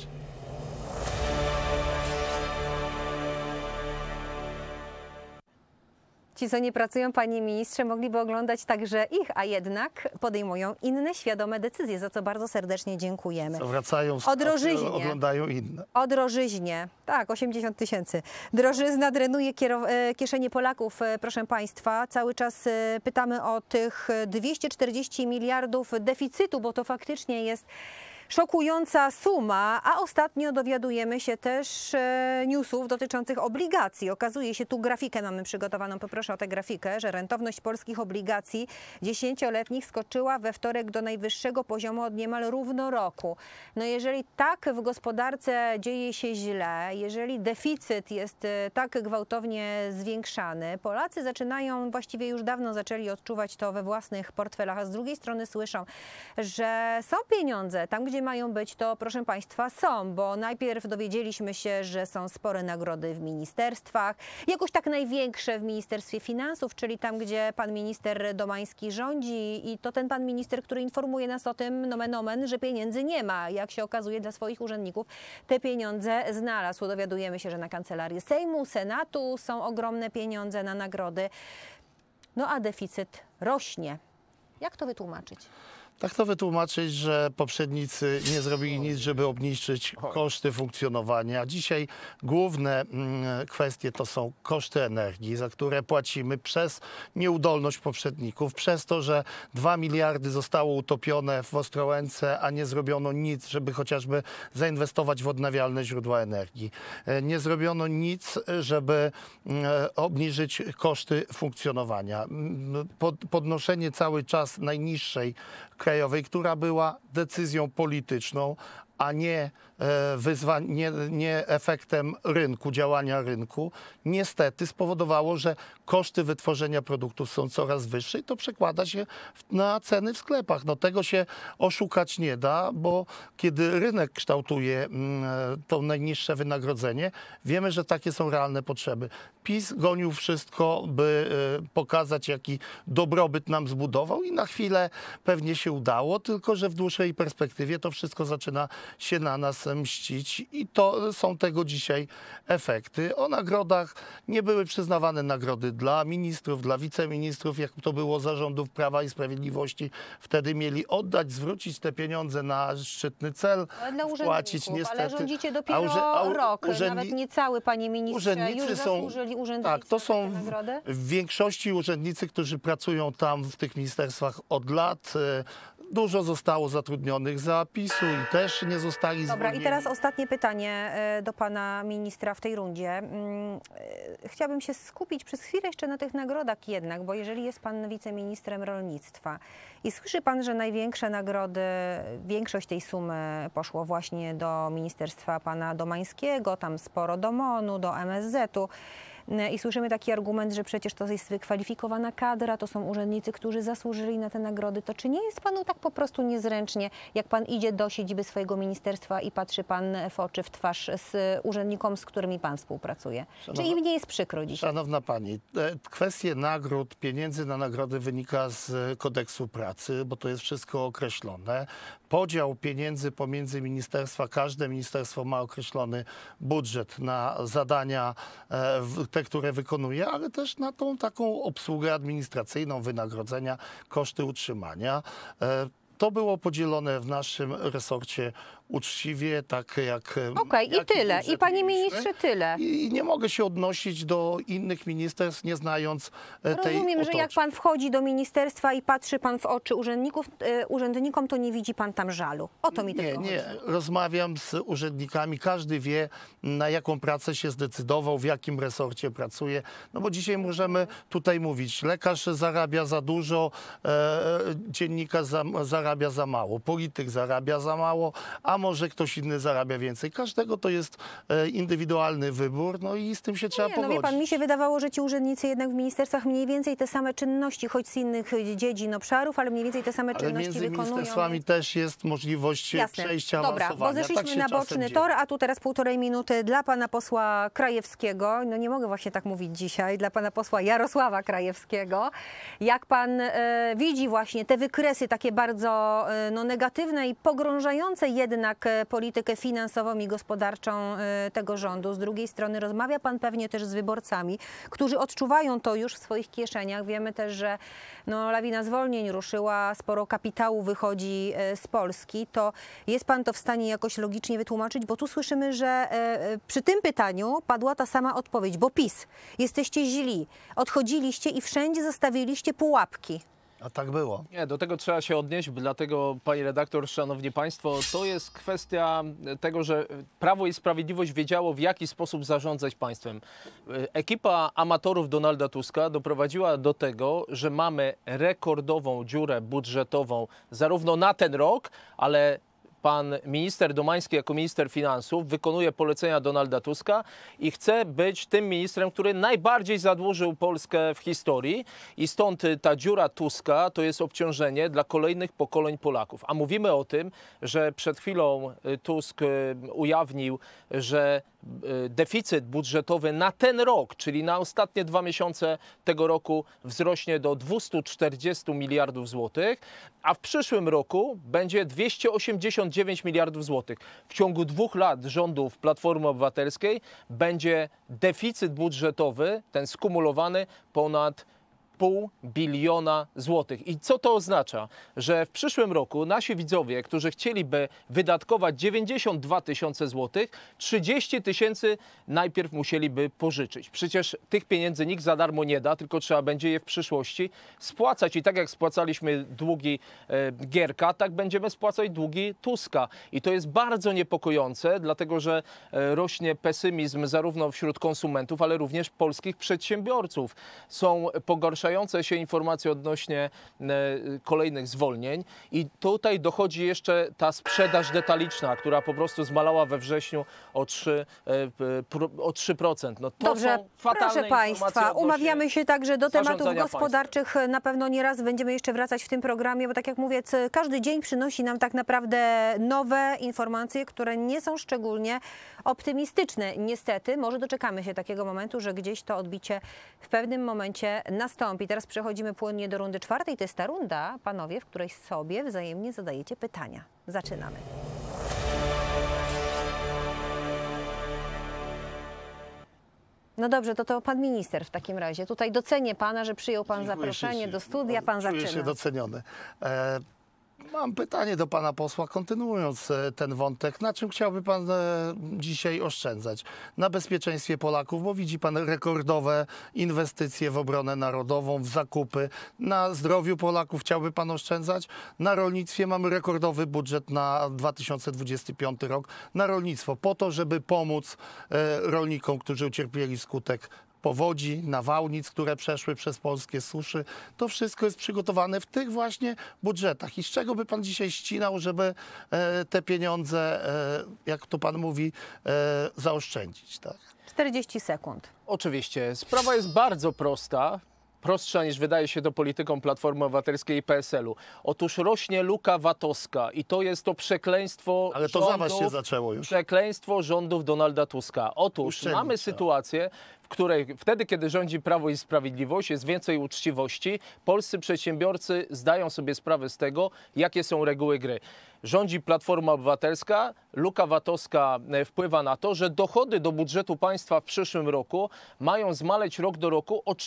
Ci, co nie pracują, panie ministrze, mogliby oglądać także ich, a jednak podejmują inne świadome decyzje, za co bardzo serdecznie dziękujemy. Co wracają z O pracy, drożyźnie. oglądają inne. O drożyźnie. Tak, 80 000. Drożyzna drenuje kieszenie Polaków, proszę państwa. Cały czas pytamy o tych 240 miliardów deficytu, bo to faktycznie jest szokująca suma, a ostatnio dowiadujemy się też newsów dotyczących obligacji. Okazuje się, tu grafikę mamy przygotowaną, poproszę o tę grafikę, że rentowność polskich obligacji 10-letnich skoczyła we wtorek do najwyższego poziomu od niemal równo roku. No jeżeli tak w gospodarce dzieje się źle, jeżeli deficyt jest tak gwałtownie zwiększany, Polacy zaczynają, właściwie już dawno zaczęli odczuwać to we własnych portfelach, a z drugiej strony słyszą, że są pieniądze tam, gdzie nagrodzie mają być, to proszę Państwa są, bo najpierw dowiedzieliśmy się, że są spore nagrody w ministerstwach, jakoś tak największe w Ministerstwie Finansów, czyli tam, gdzie pan minister Domański rządzi i to ten pan minister, który informuje nas o tym, nomen omen, że pieniędzy nie ma. Jak się okazuje, dla swoich urzędników te pieniądze znalazł. Dowiadujemy się, że na kancelarię Sejmu, Senatu są ogromne pieniądze na nagrody, no a deficyt rośnie. Jak to wytłumaczyć? Tak to wytłumaczyć, że poprzednicy nie zrobili nic, żeby obniżyć koszty funkcjonowania. Dzisiaj główne kwestie to są koszty energii, za które płacimy przez nieudolność poprzedników, przez to, że 2 miliardy zostało utopione w Ostrołęce, a nie zrobiono nic, żeby chociażby zainwestować w odnawialne źródła energii. Nie zrobiono nic, żeby obniżyć koszty funkcjonowania. Podnoszenie cały czas najniższej krajowej, która była decyzją polityczną, a nie efektem rynku, działania rynku, niestety spowodowało, że koszty wytworzenia produktów są coraz wyższe i to przekłada się na ceny w sklepach. No tego się oszukać nie da, bo kiedy rynek kształtuje to najniższe wynagrodzenie, wiemy, że takie są realne potrzeby. PiS gonił wszystko, by pokazać, jaki dobrobyt nam zbudował i na chwilę pewnie się udało, tylko że w dłuższej perspektywie to wszystko zaczyna się na nas mścić i to są tego dzisiaj efekty. O nagrodach nie były przyznawane nagrody dla ministrów, dla wiceministrów, jak to było za rządów Prawa i Sprawiedliwości. Wtedy mieli oddać, zwrócić te pieniądze na szczytny cel, płacić niestety. Ale rządzicie dopiero rok, nawet nie cały, panie ministrze. Urzędnicy już zasłużyli urzędnicy tak, to są nagrody? w większości urzędnicy, którzy pracują tam w tych ministerstwach od lat. Dużo zostało zatrudnionych za PiS-u i też nie zostali zwolnieni. Dobra, i teraz ostatnie pytanie do pana ministra w tej rundzie. Chciałabym się skupić przez chwilę jeszcze na tych nagrodach jednak, bo jeżeli jest pan wiceministrem rolnictwa i słyszy pan, że największe nagrody, większość tej sumy poszło właśnie do ministerstwa pana Domańskiego, tam sporo do MON-u, do MSZ-u, i słyszymy taki argument, że przecież to jest wykwalifikowana kadra, to są urzędnicy, którzy zasłużyli na te nagrody. To czy nie jest panu tak po prostu niezręcznie, jak pan idzie do siedziby swojego ministerstwa i patrzy pan w oczy, w twarz z urzędnikom, z którymi pan współpracuje? Czy im nie jest przykro dzisiaj? Szanowna pani, kwestie nagród, pieniędzy na nagrody wynika z kodeksu pracy, bo to jest wszystko określone. Podział pieniędzy pomiędzy ministerstwa, każde ministerstwo ma określony budżet na zadania, te, które wykonuje, ale też na tą taką obsługę administracyjną, wynagrodzenia, koszty utrzymania. To było podzielone w naszym resorcie uczciwie, tak jak... Okej, i tyle. I panie ministrze, tyle. I nie mogę się odnosić do innych ministerstw, nie znając tej Rozumiem, otoczki. że jak pan wchodzi do ministerstwa i patrzy pan w oczy urzędnikom, to nie widzi pan tam żalu. O to mi tylko chodzi. Nie. Rozmawiam z urzędnikami. Każdy wie, na jaką pracę się zdecydował, w jakim resorcie pracuje. No bo dzisiaj możemy tutaj mówić, lekarz zarabia za dużo, dziennikarz zarabia za mało, polityk zarabia za mało, a może ktoś inny zarabia więcej. Każdego to jest indywidualny wybór, no i z tym się trzeba pogodzić. No wie pan, mi się wydawało, że ci urzędnicy jednak w ministerstwach mniej więcej te same czynności, choć z innych dziedzin, obszarów, ale mniej więcej te same czynności wykonują. Między ministerstwami też jest możliwość przejścia, dobra, awansowania. Bo zeszliśmy tak na boczny tor, a tu teraz 1,5 minuty dla pana posła Krajewskiego. No nie mogę właśnie tak mówić dzisiaj, dla pana posła Jarosława Krajewskiego. Jak pan widzi właśnie te wykresy takie bardzo negatywne i pogrążające jednak politykę finansową i gospodarczą tego rządu. Z drugiej strony rozmawia pan pewnie też z wyborcami, którzy odczuwają to już w swoich kieszeniach. Wiemy też, że lawina zwolnień ruszyła, sporo kapitału wychodzi z Polski. To jest pan to w stanie jakoś logicznie wytłumaczyć? Bo tu słyszymy, że przy tym pytaniu padła ta sama odpowiedź, bo PiS, jesteście źli, odchodziliście i wszędzie zostawiliście pułapki. A tak było. Nie, do tego trzeba się odnieść, dlatego pani redaktor, szanowni państwo, to jest kwestia tego, że Prawo i Sprawiedliwość wiedziało, w jaki sposób zarządzać państwem. Ekipa amatorów Donalda Tuska doprowadziła do tego, że mamy rekordową dziurę budżetową zarówno na ten rok, ale pan minister Domański jako minister finansów wykonuje polecenia Donalda Tuska i chce być tym ministrem, który najbardziej zadłużył Polskę w historii i stąd ta dziura Tuska to jest obciążenie dla kolejnych pokoleń Polaków. A mówimy o tym, że przed chwilą Tusk ujawnił, że deficyt budżetowy na ten rok, czyli na ostatnie 2 miesiące tego roku wzrośnie do 240 miliardów złotych, a w przyszłym roku będzie 289 miliardów złotych. W ciągu 2 lat rządów Platformy Obywatelskiej będzie deficyt budżetowy, ten skumulowany, ponad 0,5 biliona złotych. I co to oznacza? Że w przyszłym roku nasi widzowie, którzy chcieliby wydatkować 92 tysiące złotych, 30 tysięcy najpierw musieliby pożyczyć. Przecież tych pieniędzy nikt za darmo nie da, tylko trzeba będzie je w przyszłości spłacać. I tak jak spłacaliśmy długi Gierka, tak będziemy spłacać długi Tuska. I to jest bardzo niepokojące, dlatego że rośnie pesymizm zarówno wśród konsumentów, ale również polskich przedsiębiorców. Są pogorszające się informacje odnośnie kolejnych zwolnień i tutaj dochodzi jeszcze ta sprzedaż detaliczna, która po prostu zmalała we wrześniu o 3%. No to Dobrze, są fatalne proszę Państwa, umawiamy się także do tematów zarządzania gospodarczych. państwem. Na pewno nie raz będziemy jeszcze wracać w tym programie, bo tak jak mówię, każdy dzień przynosi nam tak naprawdę nowe informacje, które nie są szczególnie optymistyczne. Niestety, może doczekamy się takiego momentu, że gdzieś to odbicie w pewnym momencie nastąpi. Teraz przechodzimy płynnie do rundy czwartej. To jest ta runda, panowie, w której sobie wzajemnie zadajecie pytania. Zaczynamy. No dobrze, to pan minister w takim razie. Tutaj docenię pana, że przyjął pan zaproszenie do studia. Pan Czuję zaczyna. się doceniony. Mam pytanie do pana posła, kontynuując ten wątek. Na czym chciałby pan dzisiaj oszczędzać? Na bezpieczeństwie Polaków, bo widzi pan rekordowe inwestycje w obronę narodową, w zakupy. Na zdrowiu Polaków chciałby pan oszczędzać? Na rolnictwie mamy rekordowy budżet na 2025 rok. Na rolnictwo, po to, żeby pomóc rolnikom, którzy ucierpieli skutek powodzi, nawałnic, które przeszły przez polskie suszy. To wszystko jest przygotowane w tych właśnie budżetach. I z czego by pan dzisiaj ścinał, żeby te pieniądze, jak to pan mówi, zaoszczędzić? Tak? 40 sekund. Oczywiście. Sprawa jest bardzo prosta. Prostsza niż wydaje się to polityką Platformy Obywatelskiej i PSL-u. Otóż rośnie luka VAT-owska i to jest to przekleństwo Ale to za was się zaczęło już. Przekleństwo rządów Donalda Tuska. Otóż Uszczelnić mamy trzeba. sytuację, w której wtedy, kiedy rządzi Prawo i Sprawiedliwość, jest więcej uczciwości. Polscy przedsiębiorcy zdają sobie sprawę z tego, jakie są reguły gry. Rządzi Platforma Obywatelska, luka VAT-owska wpływa na to, że dochody do budżetu państwa w przyszłym roku mają zmaleć rok do roku o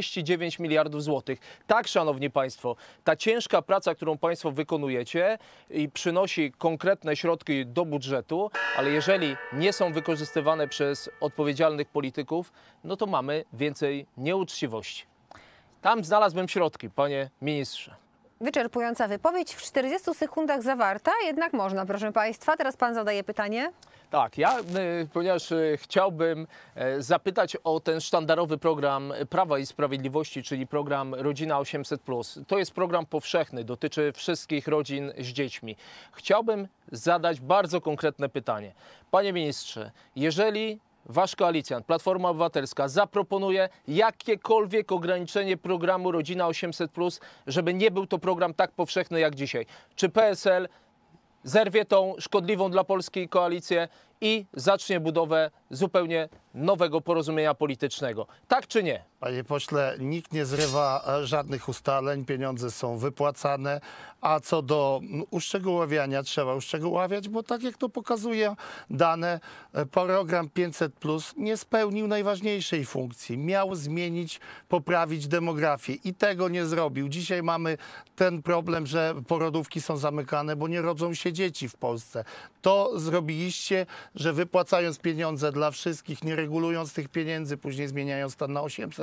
49 miliardów złotych. Tak, szanowni państwo, ta ciężka praca, którą państwo wykonujecie i przynosi konkretne środki do budżetu, ale jeżeli nie są wykorzystywane przez odpowiedzialnych polityków, no to mamy więcej nieuczciwości. Tam znalazłem środki, panie ministrze. Wyczerpująca wypowiedź, w 40 sekundach zawarta, jednak można, proszę państwa. Teraz pan zadaje pytanie. Tak, ja, ponieważ chciałbym zapytać o ten sztandarowy program Prawa i Sprawiedliwości, czyli program Rodzina 800+. To jest program powszechny, dotyczy wszystkich rodzin z dziećmi. Chciałbym zadać bardzo konkretne pytanie. Panie ministrze, jeżeli wasz koalicjant, Platforma Obywatelska, zaproponuje jakiekolwiek ograniczenie programu Rodzina 800+, żeby nie był to program tak powszechny jak dzisiaj, czy PSL zerwie tą szkodliwą dla Polski koalicję i zacznie budowę zupełnie nowego porozumienia politycznego? Tak czy nie? Panie pośle, nikt nie zrywa żadnych ustaleń, pieniądze są wypłacane, a co do uszczegóławiania, trzeba uszczegóławiać, bo tak jak to pokazuje dane, program 500+ nie spełnił najważniejszej funkcji. Miał zmienić, poprawić demografię i tego nie zrobił. Dzisiaj mamy ten problem, że porodówki są zamykane, bo nie rodzą się dzieci w Polsce. To zrobiliście, że wypłacając pieniądze dla wszystkich, nie regulując tych pieniędzy, później zmieniając stan na 800+,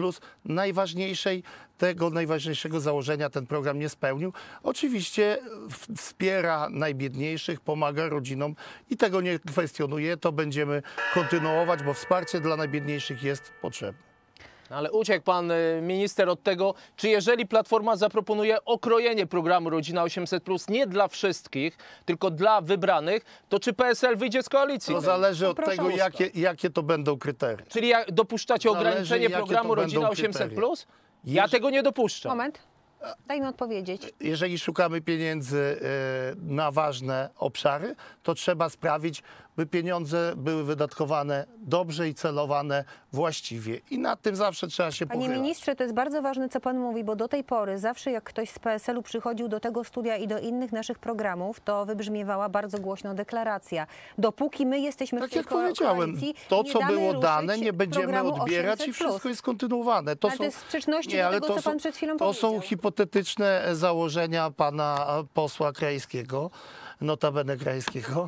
najważniejszego założenia ten program nie spełnił. Oczywiście wspiera najbiedniejszych, pomaga rodzinom i tego nie kwestionuję. To będziemy kontynuować, bo wsparcie dla najbiedniejszych jest potrzebne. Ale uciekł pan minister od tego, czy jeżeli Platforma zaproponuje okrojenie programu Rodzina 800+, nie dla wszystkich, tylko dla wybranych, to czy PSL wyjdzie z koalicji? To zależy od Proszę tego, jakie to będą kryteria. Czyli dopuszczacie Zależy, ograniczenie jakie programu to Rodzina będą 800+? Ja tego nie dopuszczam. Moment. Dajmy odpowiedzieć. Jeżeli szukamy pieniędzy na ważne obszary, to trzeba sprawić, by pieniądze były wydatkowane dobrze i celowane właściwie. I nad tym zawsze trzeba się Panie pochylać. ministrze, to jest bardzo ważne, co pan mówi, bo do tej pory zawsze jak ktoś z PSL-u przychodził do tego studia i do innych naszych programów, to wybrzmiewała bardzo głośno deklaracja. Dopóki my jesteśmy Tak w tej jak powiedziałem, koalicji, to nie co damy było ruszyć dane, nie będziemy programu odbierać 800+. i wszystko jest kontynuowane. Ale to jest w sprzeczności do tego, co pan przed chwilą To są powiedział. hipotetyczne założenia pana posła Krajewskiego, notabene Krajewskiego,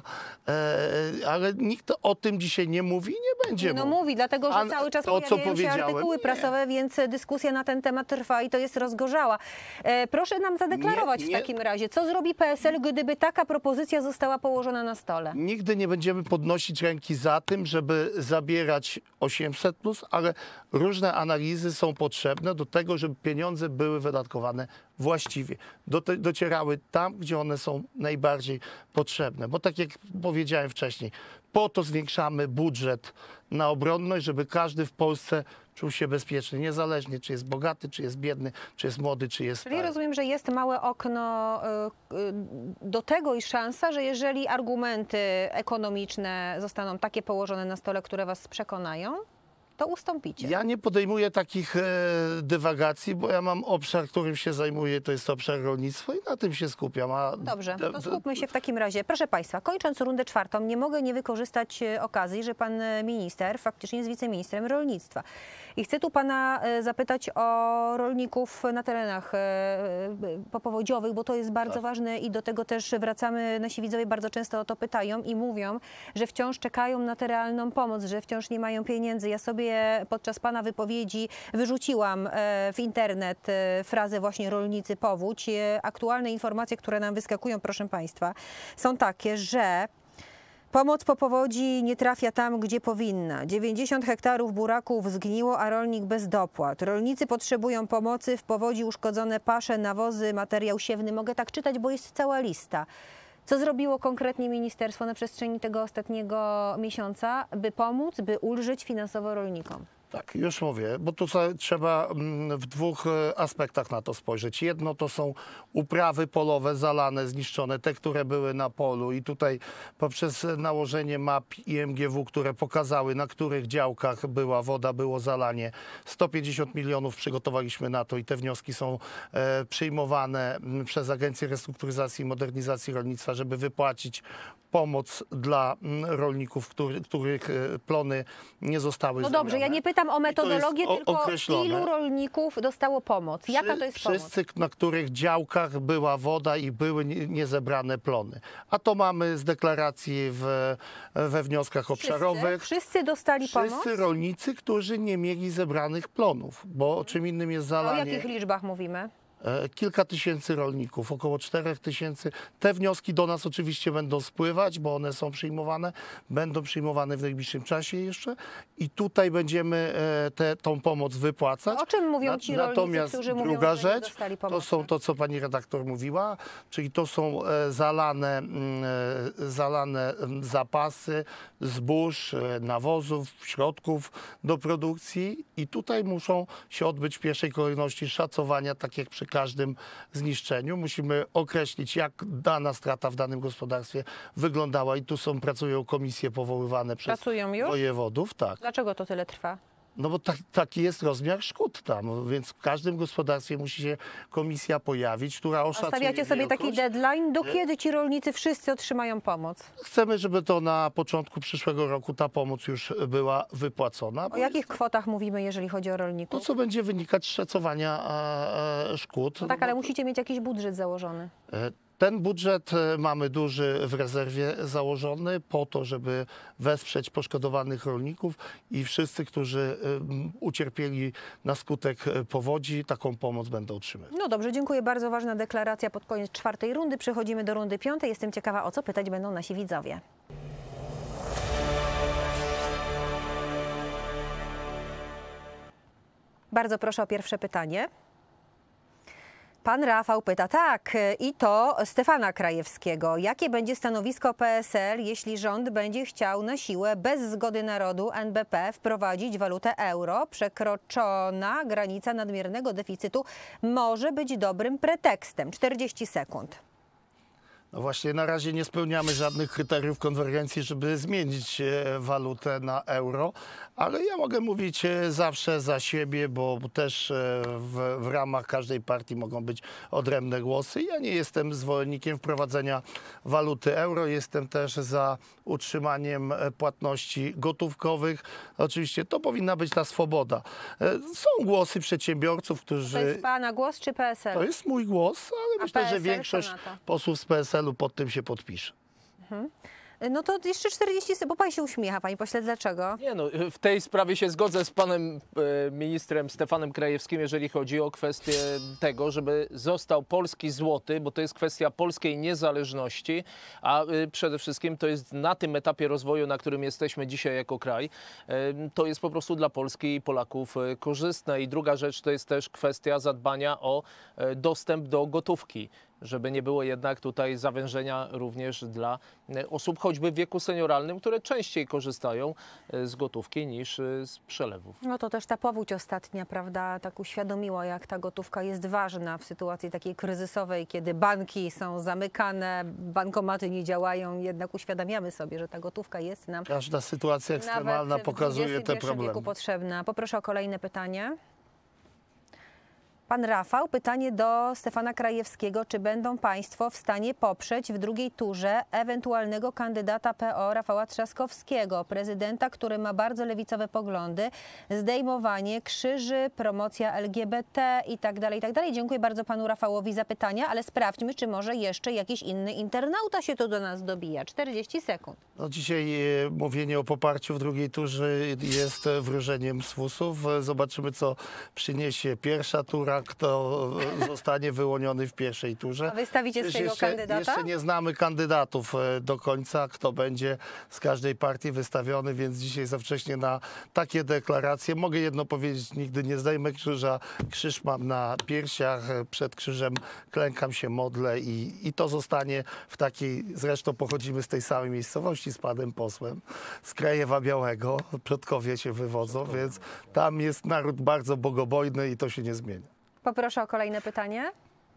ale nikt o tym dzisiaj nie mówi i nie będzie No mówił. mówi, dlatego że A cały czas to, co pojawiają się powiedziałem, artykuły nie. prasowe, więc dyskusja na ten temat trwa i to jest rozgorzała. Proszę nam zadeklarować w Nie. takim razie, co zrobi PSL, gdyby taka propozycja została położona na stole? Nigdy nie będziemy podnosić ręki za tym, żeby zabierać 800+, ale różne analizy są potrzebne do tego, żeby pieniądze były wydatkowane właściwie. Docierały tam, gdzie one są najbardziej potrzebne. Bo tak jak powiedziałem wcześniej, po to zwiększamy budżet na obronność, żeby każdy w Polsce czuł się bezpieczny, niezależnie czy jest bogaty, czy jest biedny, czy jest młody, czy jest Czyli stary. rozumiem, że jest małe okno do tego i szansa, że jeżeli argumenty ekonomiczne zostaną takie położone na stole, które was przekonają, to ustąpicie. Ja nie podejmuję takich dywagacji, bo ja mam obszar, którym się zajmuję, to jest obszar rolnictwa i na tym się skupiam. Dobrze, to skupmy się w takim razie. Proszę Państwa, kończąc rundę czwartą, nie mogę nie wykorzystać okazji, że Pan minister faktycznie jest wiceministrem rolnictwa. I chcę tu Pana zapytać o rolników na terenach popowodziowych, bo to jest bardzo ważne i do tego też wracamy. Nasi widzowie bardzo często o to pytają i mówią, że wciąż czekają na tę realną pomoc, że wciąż nie mają pieniędzy. Ja sobie podczas Pana wypowiedzi wyrzuciłam w internet frazę właśnie rolnicy powódź. Aktualne informacje, które nam wyskakują, proszę Państwa, są takie, że pomoc po powodzi nie trafia tam, gdzie powinna. 90 hektarów buraków zgniło, a rolnik bez dopłat. Rolnicy potrzebują pomocy, w powodzi uszkodzone pasze, nawozy, materiał siewny. Mogę tak czytać, bo jest cała lista. Co zrobiło konkretnie ministerstwo na przestrzeni tego ostatniego miesiąca, by pomóc, by ulżyć finansowo rolnikom? Tak, już mówię, bo tu trzeba w dwóch aspektach na to spojrzeć. Jedno to są uprawy polowe zalane, zniszczone, te, które były na polu i tutaj poprzez nałożenie map IMGW, które pokazały, na których działkach była woda, było zalanie. 150 milionów przygotowaliśmy na to i te wnioski są przyjmowane przez Agencję Restrukturyzacji i Modernizacji Rolnictwa, żeby wypłacić pomoc dla rolników, których plony nie zostały No dobrze, ja nie pytam o metodologię, tylko określone. ilu rolników dostało pomoc? Jaka to jest pomoc? Wszyscy, na których działkach była woda i były niezebrane plony. A to mamy z deklaracji we wnioskach obszarowych. Wszyscy dostali pomoc? Wszyscy rolnicy, którzy nie mieli zebranych plonów, bo czym innym jest O zalanie. jakich liczbach mówimy? Kilka tysięcy rolników, około 4000. Te wnioski do nas oczywiście będą spływać, bo one są przyjmowane, będą przyjmowane w najbliższym czasie jeszcze i tutaj będziemy tą pomoc wypłacać. O czym mówią ci rolnicy, Natomiast którzy mówią, druga że nie rzecz, dostali to pomocy? są to, co pani redaktor mówiła, czyli to są zalane zapasy zbóż, nawozów, środków do produkcji i tutaj muszą się odbyć w pierwszej kolejności szacowania, tak jak przy każdym zniszczeniu. Musimy określić, jak dana strata w danym gospodarstwie wyglądała i tu pracują komisje powoływane przez Pracują już? wojewodów. Tak. Dlaczego to tyle trwa? No bo taki jest rozmiar szkód tam, więc w każdym gospodarstwie musi się komisja pojawić, która oszacuje Stawiacie sobie taki wielkość. deadline, do kiedy ci rolnicy wszyscy otrzymają pomoc? Chcemy, żeby to na początku przyszłego roku ta pomoc już była wypłacona. O jakich kwotach mówimy, jeżeli chodzi o To, rolników? co będzie wynikać z szacowania szkód. No tak, ale musicie mieć jakiś budżet założony. Ten budżet mamy duży w rezerwie założony po to, żeby wesprzeć poszkodowanych rolników i wszyscy, którzy ucierpieli na skutek powodzi, taką pomoc będą otrzymywać. No dobrze, dziękuję. Bardzo ważna deklaracja pod koniec czwartej rundy. Przechodzimy do rundy piątej. Jestem ciekawa, o co pytać będą nasi widzowie. Bardzo proszę o pierwsze pytanie. Pan Rafał pyta, tak, i to Stefana Krajewskiego. Jakie będzie stanowisko PSL, jeśli rząd będzie chciał na siłę, bez zgody narodu NBP, wprowadzić walutę euro? Przekroczona granica nadmiernego deficytu może być dobrym pretekstem. 40 sekund. No właśnie, na razie nie spełniamy żadnych kryteriów konwergencji, żeby zmienić walutę na euro, ale ja mogę mówić zawsze za siebie, bo też w ramach każdej partii mogą być odrębne głosy. Ja nie jestem zwolennikiem wprowadzenia waluty euro, jestem też za utrzymaniem płatności gotówkowych. Oczywiście to powinna być ta swoboda. Są głosy przedsiębiorców, którzy... To jest pana głos czy PSL? To jest mój głos, ale myślę, PSL że większość posłów z PSL-u pod tym się podpisze. No to jeszcze 40 sekund, bo pan się uśmiecha, panie pośle, dlaczego? Nie no, w tej sprawie się zgodzę z panem ministrem Stefanem Krajewskim, jeżeli chodzi o kwestię tego, żeby został polski złoty, bo to jest kwestia polskiej niezależności, a przede wszystkim to jest na tym etapie rozwoju, na którym jesteśmy dzisiaj jako kraj, to jest po prostu dla Polski i Polaków korzystne. I druga rzecz to jest też kwestia zadbania o dostęp do gotówki, żeby nie było jednak tutaj zawężenia również dla osób choćby w wieku senioralnym, które częściej korzystają z gotówki niż z przelewów. No to też ta powódź ostatnia, prawda, tak uświadomiła, jak ta gotówka jest ważna w sytuacji takiej kryzysowej, kiedy banki są zamykane, bankomaty nie działają, jednak uświadamiamy sobie, że ta gotówka jest nam Każda sytuacja ekstremalna pokazuje te problemy. wieku potrzebna. Poproszę o kolejne pytanie. Pan Rafał, pytanie do Stefana Krajewskiego. Czy będą państwo w stanie poprzeć w drugiej turze ewentualnego kandydata PO Rafała Trzaskowskiego, prezydenta, który ma bardzo lewicowe poglądy, zdejmowanie krzyży, promocja LGBT i tak dalej, i tak dalej. Dziękuję bardzo panu Rafałowi za pytania, ale sprawdźmy, czy może jeszcze jakiś inny internauta się tu do nas dobija. 40 sekund. No dzisiaj mówienie o poparciu w drugiej turze jest wróżeniem z fusów. Zobaczymy, co przyniesie pierwsza tura, kto zostanie wyłoniony w pierwszej turze. A wystawicie swojego kandydata? Jeszcze nie znamy kandydatów do końca, kto będzie z każdej partii wystawiony, więc dzisiaj za wcześnie na takie deklaracje. Mogę jedno powiedzieć, nigdy nie zdejmę krzyża. Krzyż mam na piersiach, przed krzyżem klękam się, modlę i to zostanie w takiej, zresztą pochodzimy z tej samej miejscowości z panem posłem, z Krajewa Białego, przodkowie się wywodzą, więc tam jest naród bardzo bogobojny i to się nie zmienia. Poproszę o kolejne pytanie.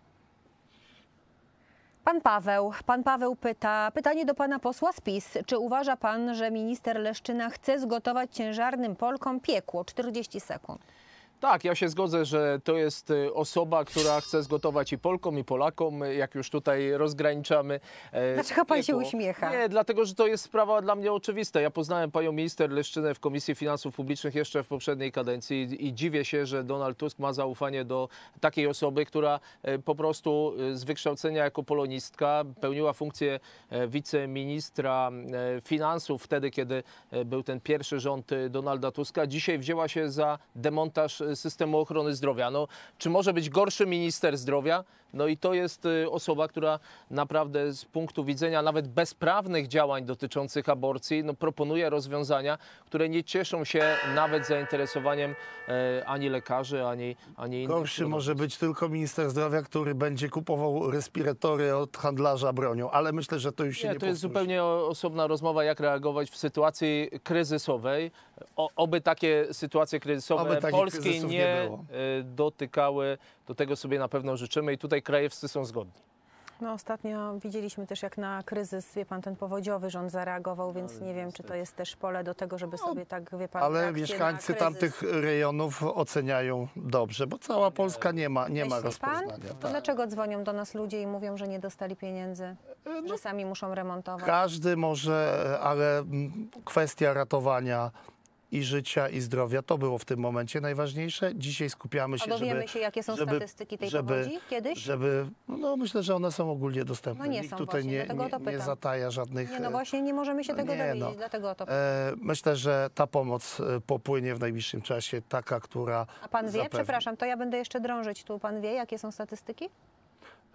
Pan Paweł pyta, pytanie do pana posła z PiS. Czy uważa pan, że minister Leszczyna chce zgotować ciężarnym Polkom piekło? 40 sekund. Tak, ja się zgodzę, że to jest osoba, która chce zgotować i Polkom, i Polakom, jak już tutaj rozgraniczamy. Dlaczego pan się uśmiecha? Nie, dlatego, że to jest sprawa dla mnie oczywista. Ja poznałem panią minister Leszczynę w Komisji Finansów Publicznych jeszcze w poprzedniej kadencji i dziwię się, że Donald Tusk ma zaufanie do takiej osoby, która po prostu z wykształcenia jako polonistka pełniła funkcję wiceministra finansów wtedy, kiedy był ten pierwszy rząd Donalda Tuska. Dzisiaj wzięła się za demontaż systemu ochrony zdrowia. No, czy może być gorszy minister zdrowia? No i to jest osoba, która naprawdę z punktu widzenia nawet bezprawnych działań dotyczących aborcji proponuje rozwiązania, które nie cieszą się nawet zainteresowaniem ani lekarzy, ani innych. Gorszy może być tylko minister zdrowia, który będzie kupował respiratory od handlarza bronią, ale myślę, że to już się nie to jest powtórzy. zupełnie osobna rozmowa, jak reagować w sytuacji kryzysowej. Oby takie sytuacje kryzysowe Polski nie dotykały. Do tego sobie na pewno życzymy i tutaj krajewscy są zgodni. No ostatnio widzieliśmy też, jak na kryzys, wie pan, ten powodziowy rząd zareagował, więc nie wiem, czy to jest też pole do tego, żeby sobie tak, wie pan, ale mieszkańcy tamtych rejonów oceniają dobrze, bo cała Polska nie ma rozpoznania. To dlaczego dzwonią do nas ludzie i mówią, że nie dostali pieniędzy, że sami muszą remontować? Każdy może, ale kwestia ratowania i życia, i zdrowia, to było w tym momencie najważniejsze. Dzisiaj skupiamy się, dowiemy się, jakie są statystyki tej powodzi kiedyś? No myślę, że one są ogólnie dostępne. No nie Nikt są tutaj właśnie, nie zataja żadnych... Nie, no właśnie nie możemy się tego dowiedzieć, dlatego to... Myślę, że ta pomoc popłynie w najbliższym czasie, taka, która... A pan wie? Przepraszam, to ja będę jeszcze drążyć tu. Pan wie, jakie są statystyki?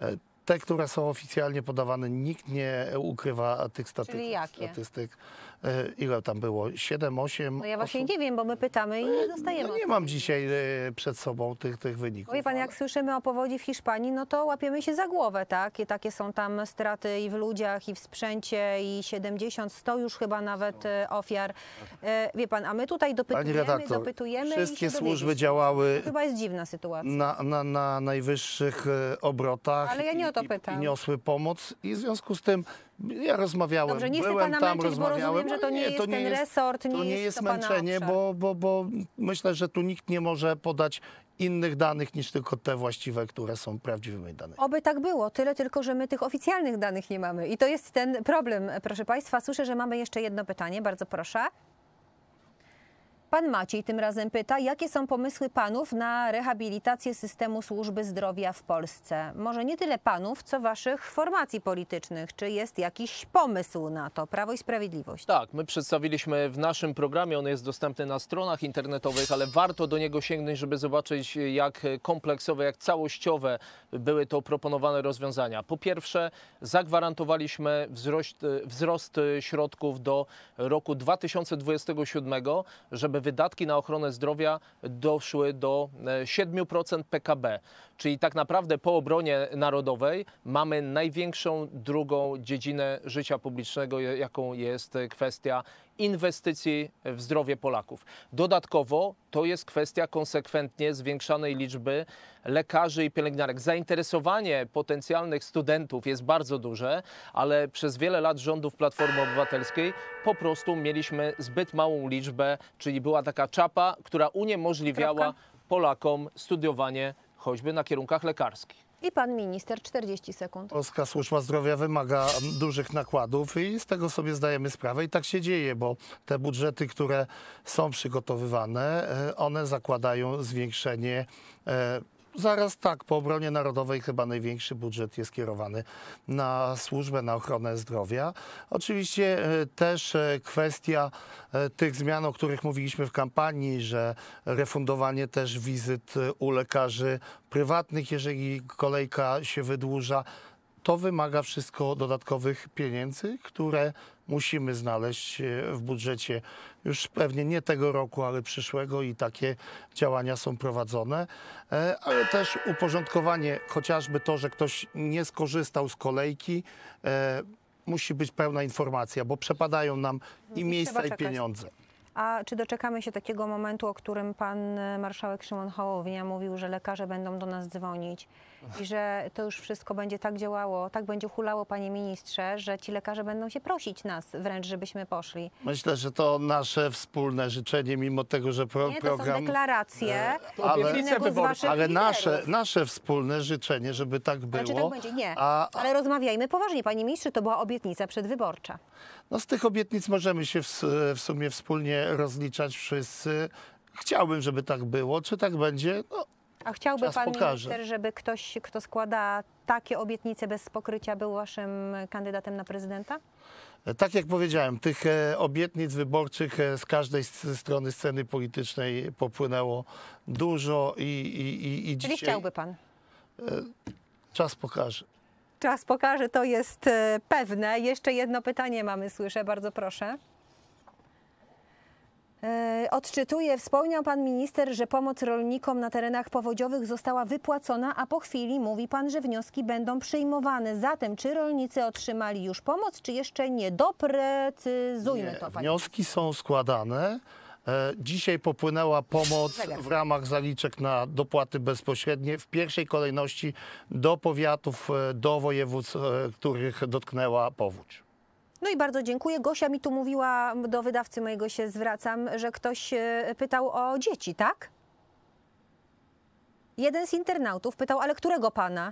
Te, które są oficjalnie podawane, nikt nie ukrywa tych Czyli jakie? statystyk. Ile tam było? 7, 8 No ja właśnie osób? nie wiem, bo my pytamy i nie dostajemy. No nie mam dzisiaj przed sobą tych wyników. Wie pan, jak słyszymy o powodzi w Hiszpanii, no to łapiemy się za głowę, tak? I takie są tam straty i w ludziach, i w sprzęcie, i 70, 100 już chyba nawet ofiar. Wie pan, a my tutaj Pani dopytujemy, redaktor, dopytujemy wszystkie i się służby dowiedzieć. działały To chyba jest dziwna sytuacja. na najwyższych obrotach Ale ja nie o to pytam. i niosły pomoc i w związku z tym ja rozmawiałem, Dobrze, nie chcę byłem pana tam, męczyć, bo rozmawiałem. rozumiem, że to nie jest ten resort, to nie nie jest jest to pana męczenie, obszar. bo myślę, że tu nikt nie może podać innych danych niż tylko te właściwe, które są prawdziwymi danymi. Oby tak było, tyle tylko, że my tych oficjalnych danych nie mamy. I to jest ten problem, proszę państwa. Słyszę, że mamy jeszcze jedno pytanie, bardzo proszę. Pan Maciej tym razem pyta, jakie są pomysły panów na rehabilitację systemu służby zdrowia w Polsce? Może nie tyle panów, co waszych formacji politycznych. Czy jest jakiś pomysł na to? Prawo i Sprawiedliwość. Tak, my przedstawiliśmy w naszym programie, on jest dostępny na stronach internetowych, ale warto do niego sięgnąć, żeby zobaczyć, jak kompleksowe, jak całościowe były to proponowane rozwiązania. Po pierwsze, zagwarantowaliśmy wzrost środków do roku 2027, żeby wydatki na ochronę zdrowia doszły do 7% PKB. Czyli tak naprawdę po obronie narodowej mamy największą drugą dziedzinę życia publicznego, jaką jest kwestia inwestycji w zdrowie Polaków. Dodatkowo to jest kwestia konsekwentnie zwiększanej liczby lekarzy i pielęgniarek. Zainteresowanie potencjalnych studentów jest bardzo duże, ale przez wiele lat rządów Platformy Obywatelskiej po prostu mieliśmy zbyt małą liczbę, czyli była taka czapa, która uniemożliwiała Polakom studiowanie choćby na kierunkach lekarskich. I pan minister, 40 sekund. Polska służba zdrowia wymaga dużych nakładów i z tego sobie zdajemy sprawę i tak się dzieje, bo te budżety, które są przygotowywane, one zakładają zwiększenie. Zaraz tak, po obronie narodowej chyba największy budżet jest kierowany na służbę, na ochronę zdrowia. Oczywiście też kwestia tych zmian, o których mówiliśmy w kampanii, że refundowanie też wizyt u lekarzy prywatnych, jeżeli kolejka się wydłuża. To wymaga wszystko dodatkowych pieniędzy, które musimy znaleźć w budżecie już pewnie nie tego roku, ale przyszłego i takie działania są prowadzone. Ale też uporządkowanie, chociażby to, że ktoś nie skorzystał z kolejki, musi być pełna informacja, bo przepadają nam i miejsca, i pieniądze. A czy doczekamy się takiego momentu, o którym pan marszałek Szymon Hołownia mówił, że lekarze będą do nas dzwonić i że to już wszystko będzie tak działało, tak będzie hulało, panie ministrze, że ci lekarze będą się prosić nas wręcz, żebyśmy poszli? Myślę, że to nasze wspólne życzenie, mimo tego, że Nie, to są deklaracje. ale nasze wspólne życzenie, żeby tak było. Ale czy tak będzie? Nie. Ale rozmawiajmy poważnie, panie ministrze, to była obietnica przedwyborcza. No z tych obietnic możemy się w sumie wspólnie rozliczać wszyscy. Chciałbym, żeby tak było. Czy tak będzie? No, a chciałby pan pokaże. minister, żeby ktoś, kto składa takie obietnice bez pokrycia, był waszym kandydatem na prezydenta? Tak jak powiedziałem, tych obietnic wyborczych z każdej strony sceny politycznej popłynęło dużo i Czyli dzisiaj chciałby pan? czas pokaże. Czas pokaże, to jest pewne. Jeszcze jedno pytanie mamy, słyszę, bardzo proszę. Odczytuję, wspomniał pan minister, że pomoc rolnikom na terenach powodziowych została wypłacona, a po chwili mówi pan, że wnioski będą przyjmowane. Zatem czy rolnicy otrzymali już pomoc, czy jeszcze nie? Doprecyzujmy to, panie. Wnioski są składane. Dzisiaj popłynęła pomoc w ramach zaliczek na dopłaty bezpośrednie w pierwszej kolejności do powiatów, do województw, których dotknęła powódź. No i bardzo dziękuję. Gosia mi tu mówiła, do wydawcy mojego się zwracam, że ktoś pytał o dzieci, tak? Jeden z internautów pytał, ale którego pana?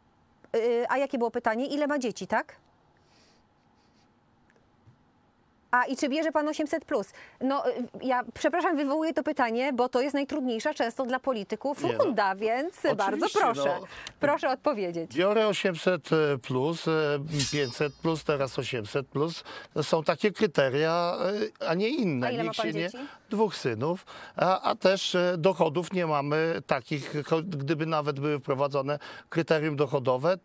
A jakie było pytanie? Ile ma dzieci, tak? A i czy bierze pan 800+? No ja przepraszam, wywołuję to pytanie, bo to jest najtrudniejsza często dla polityków runda, więc bardzo proszę. Proszę odpowiedzieć. Biorę 800+, 500+, teraz 800+. To są takie kryteria, a nie inne. A ile ma pan dzieci? 2 synów, a też dochodów nie mamy takich, gdyby nawet były wprowadzone kryterium dochodowe,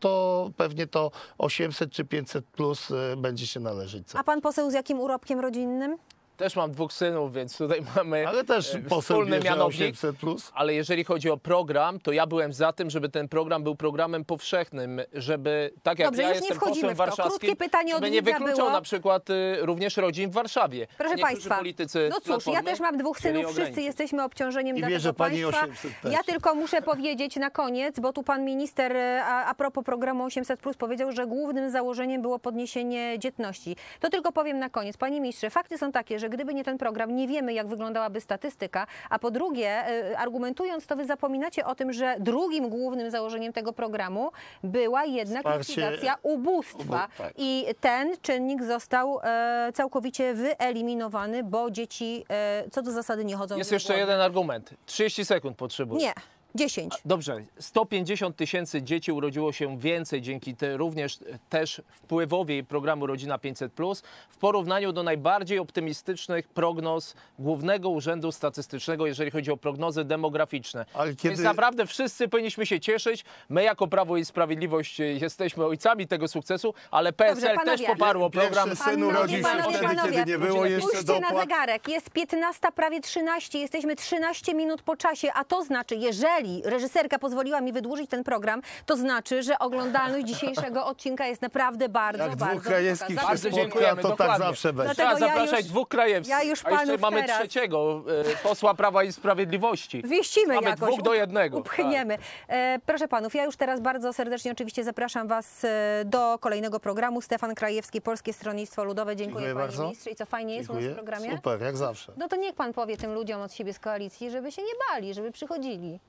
to pewnie to 800 czy 500+ będzie się należeć. A pan poseł z jakim urobkiem rodzinnym? Też mam 2 synów, więc tutaj mamy Ale też poseł wspólny bierze mianownik. 800+. Ale jeżeli chodzi o program, to ja byłem za tym, żeby ten program był programem powszechnym, żeby, tak jak Dobrze, ja już nie jestem wchodzimy posłem w to. warszawskim, Krótkie pytanie od żeby nie widza wykluczał było. na przykład również rodzin w Warszawie. Proszę Niektórzy państwa, politycy no cóż, Platformy ja też mam 2 chcieli synów, wszyscy ograniczyć. jesteśmy obciążeniem I dla bierze tego pani państwa. 800 też. Ja tylko muszę powiedzieć na koniec, bo tu pan minister a propos programu 800+ powiedział, że głównym założeniem było podniesienie dzietności. To tylko powiem na koniec. Panie ministrze, fakty są takie, że gdyby nie ten program, nie wiemy, jak wyglądałaby statystyka, a po drugie, argumentując to, wy zapominacie o tym, że drugim głównym założeniem tego programu była jednak likwidacja ubóstwa. Tak. I ten czynnik został całkowicie wyeliminowany, bo dzieci co do zasady nie chodzą. Jest jeszcze jeden argument. 30 sekund potrzebuję. Nie, 10. Dobrze, 150 000 dzieci urodziło się więcej dzięki również też wpływowi programu Rodzina 500+, w porównaniu do najbardziej optymistycznych prognoz Głównego Urzędu Statystycznego, jeżeli chodzi o prognozy demograficzne. Ale kiedy... Więc naprawdę wszyscy powinniśmy się cieszyć. My jako Prawo i Sprawiedliwość jesteśmy ojcami tego sukcesu, ale PSL Dobrze, panowie. też poparło program. Pierwszy syn urodził się wtedy, kiedy nie było jeszcze Spójrzcie na dopłat. zegarek, jest 15, prawie 13, jesteśmy 13 minut po czasie, a to znaczy, jeżeli reżyserka pozwoliła mi wydłużyć ten program, to znaczy, że oglądalność dzisiejszego odcinka jest naprawdę bardzo, Jak bardzo 2 krajewskich wysoka. Bardzo się spotka, dziękujemy, to tak dokładnie. zawsze będzie. Dlatego Trzeba ja zapraszać już- 2 krajewskich, ja już a jeszcze panów mamy teraz- trzeciego posła Prawa i Sprawiedliwości. Wieścimy Mamy jakoś. 2 do 1. Upchniemy. Proszę panów, ja już teraz bardzo serdecznie oczywiście zapraszam was do kolejnego programu. Stefan Krajewski, Polskie Stronnictwo Ludowe. Dziękuję, Dziękuję panie bardzo. ministrze. I co fajnie jest u nas w programie? Super, jak zawsze. No to niech pan powie tym ludziom od siebie z koalicji, żeby się nie bali, żeby przychodzili.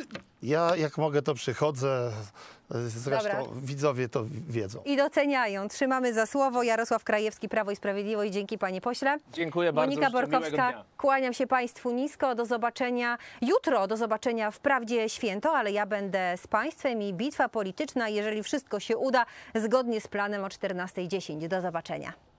Ja jak mogę, to przychodzę. Zresztą Dobra. widzowie to wiedzą. I doceniają. Trzymamy za słowo. Jarosław Krajewski, Prawo i Sprawiedliwość. Dzięki panie pośle. Dziękuję bardzo. Monika życzę miłego Borkowska, dnia. kłaniam się państwu nisko. Do zobaczenia jutro. Do zobaczenia w Prawdzie Święto, ale ja będę z państwem i bitwa polityczna, jeżeli wszystko się uda, zgodnie z planem o 14:10. Do zobaczenia.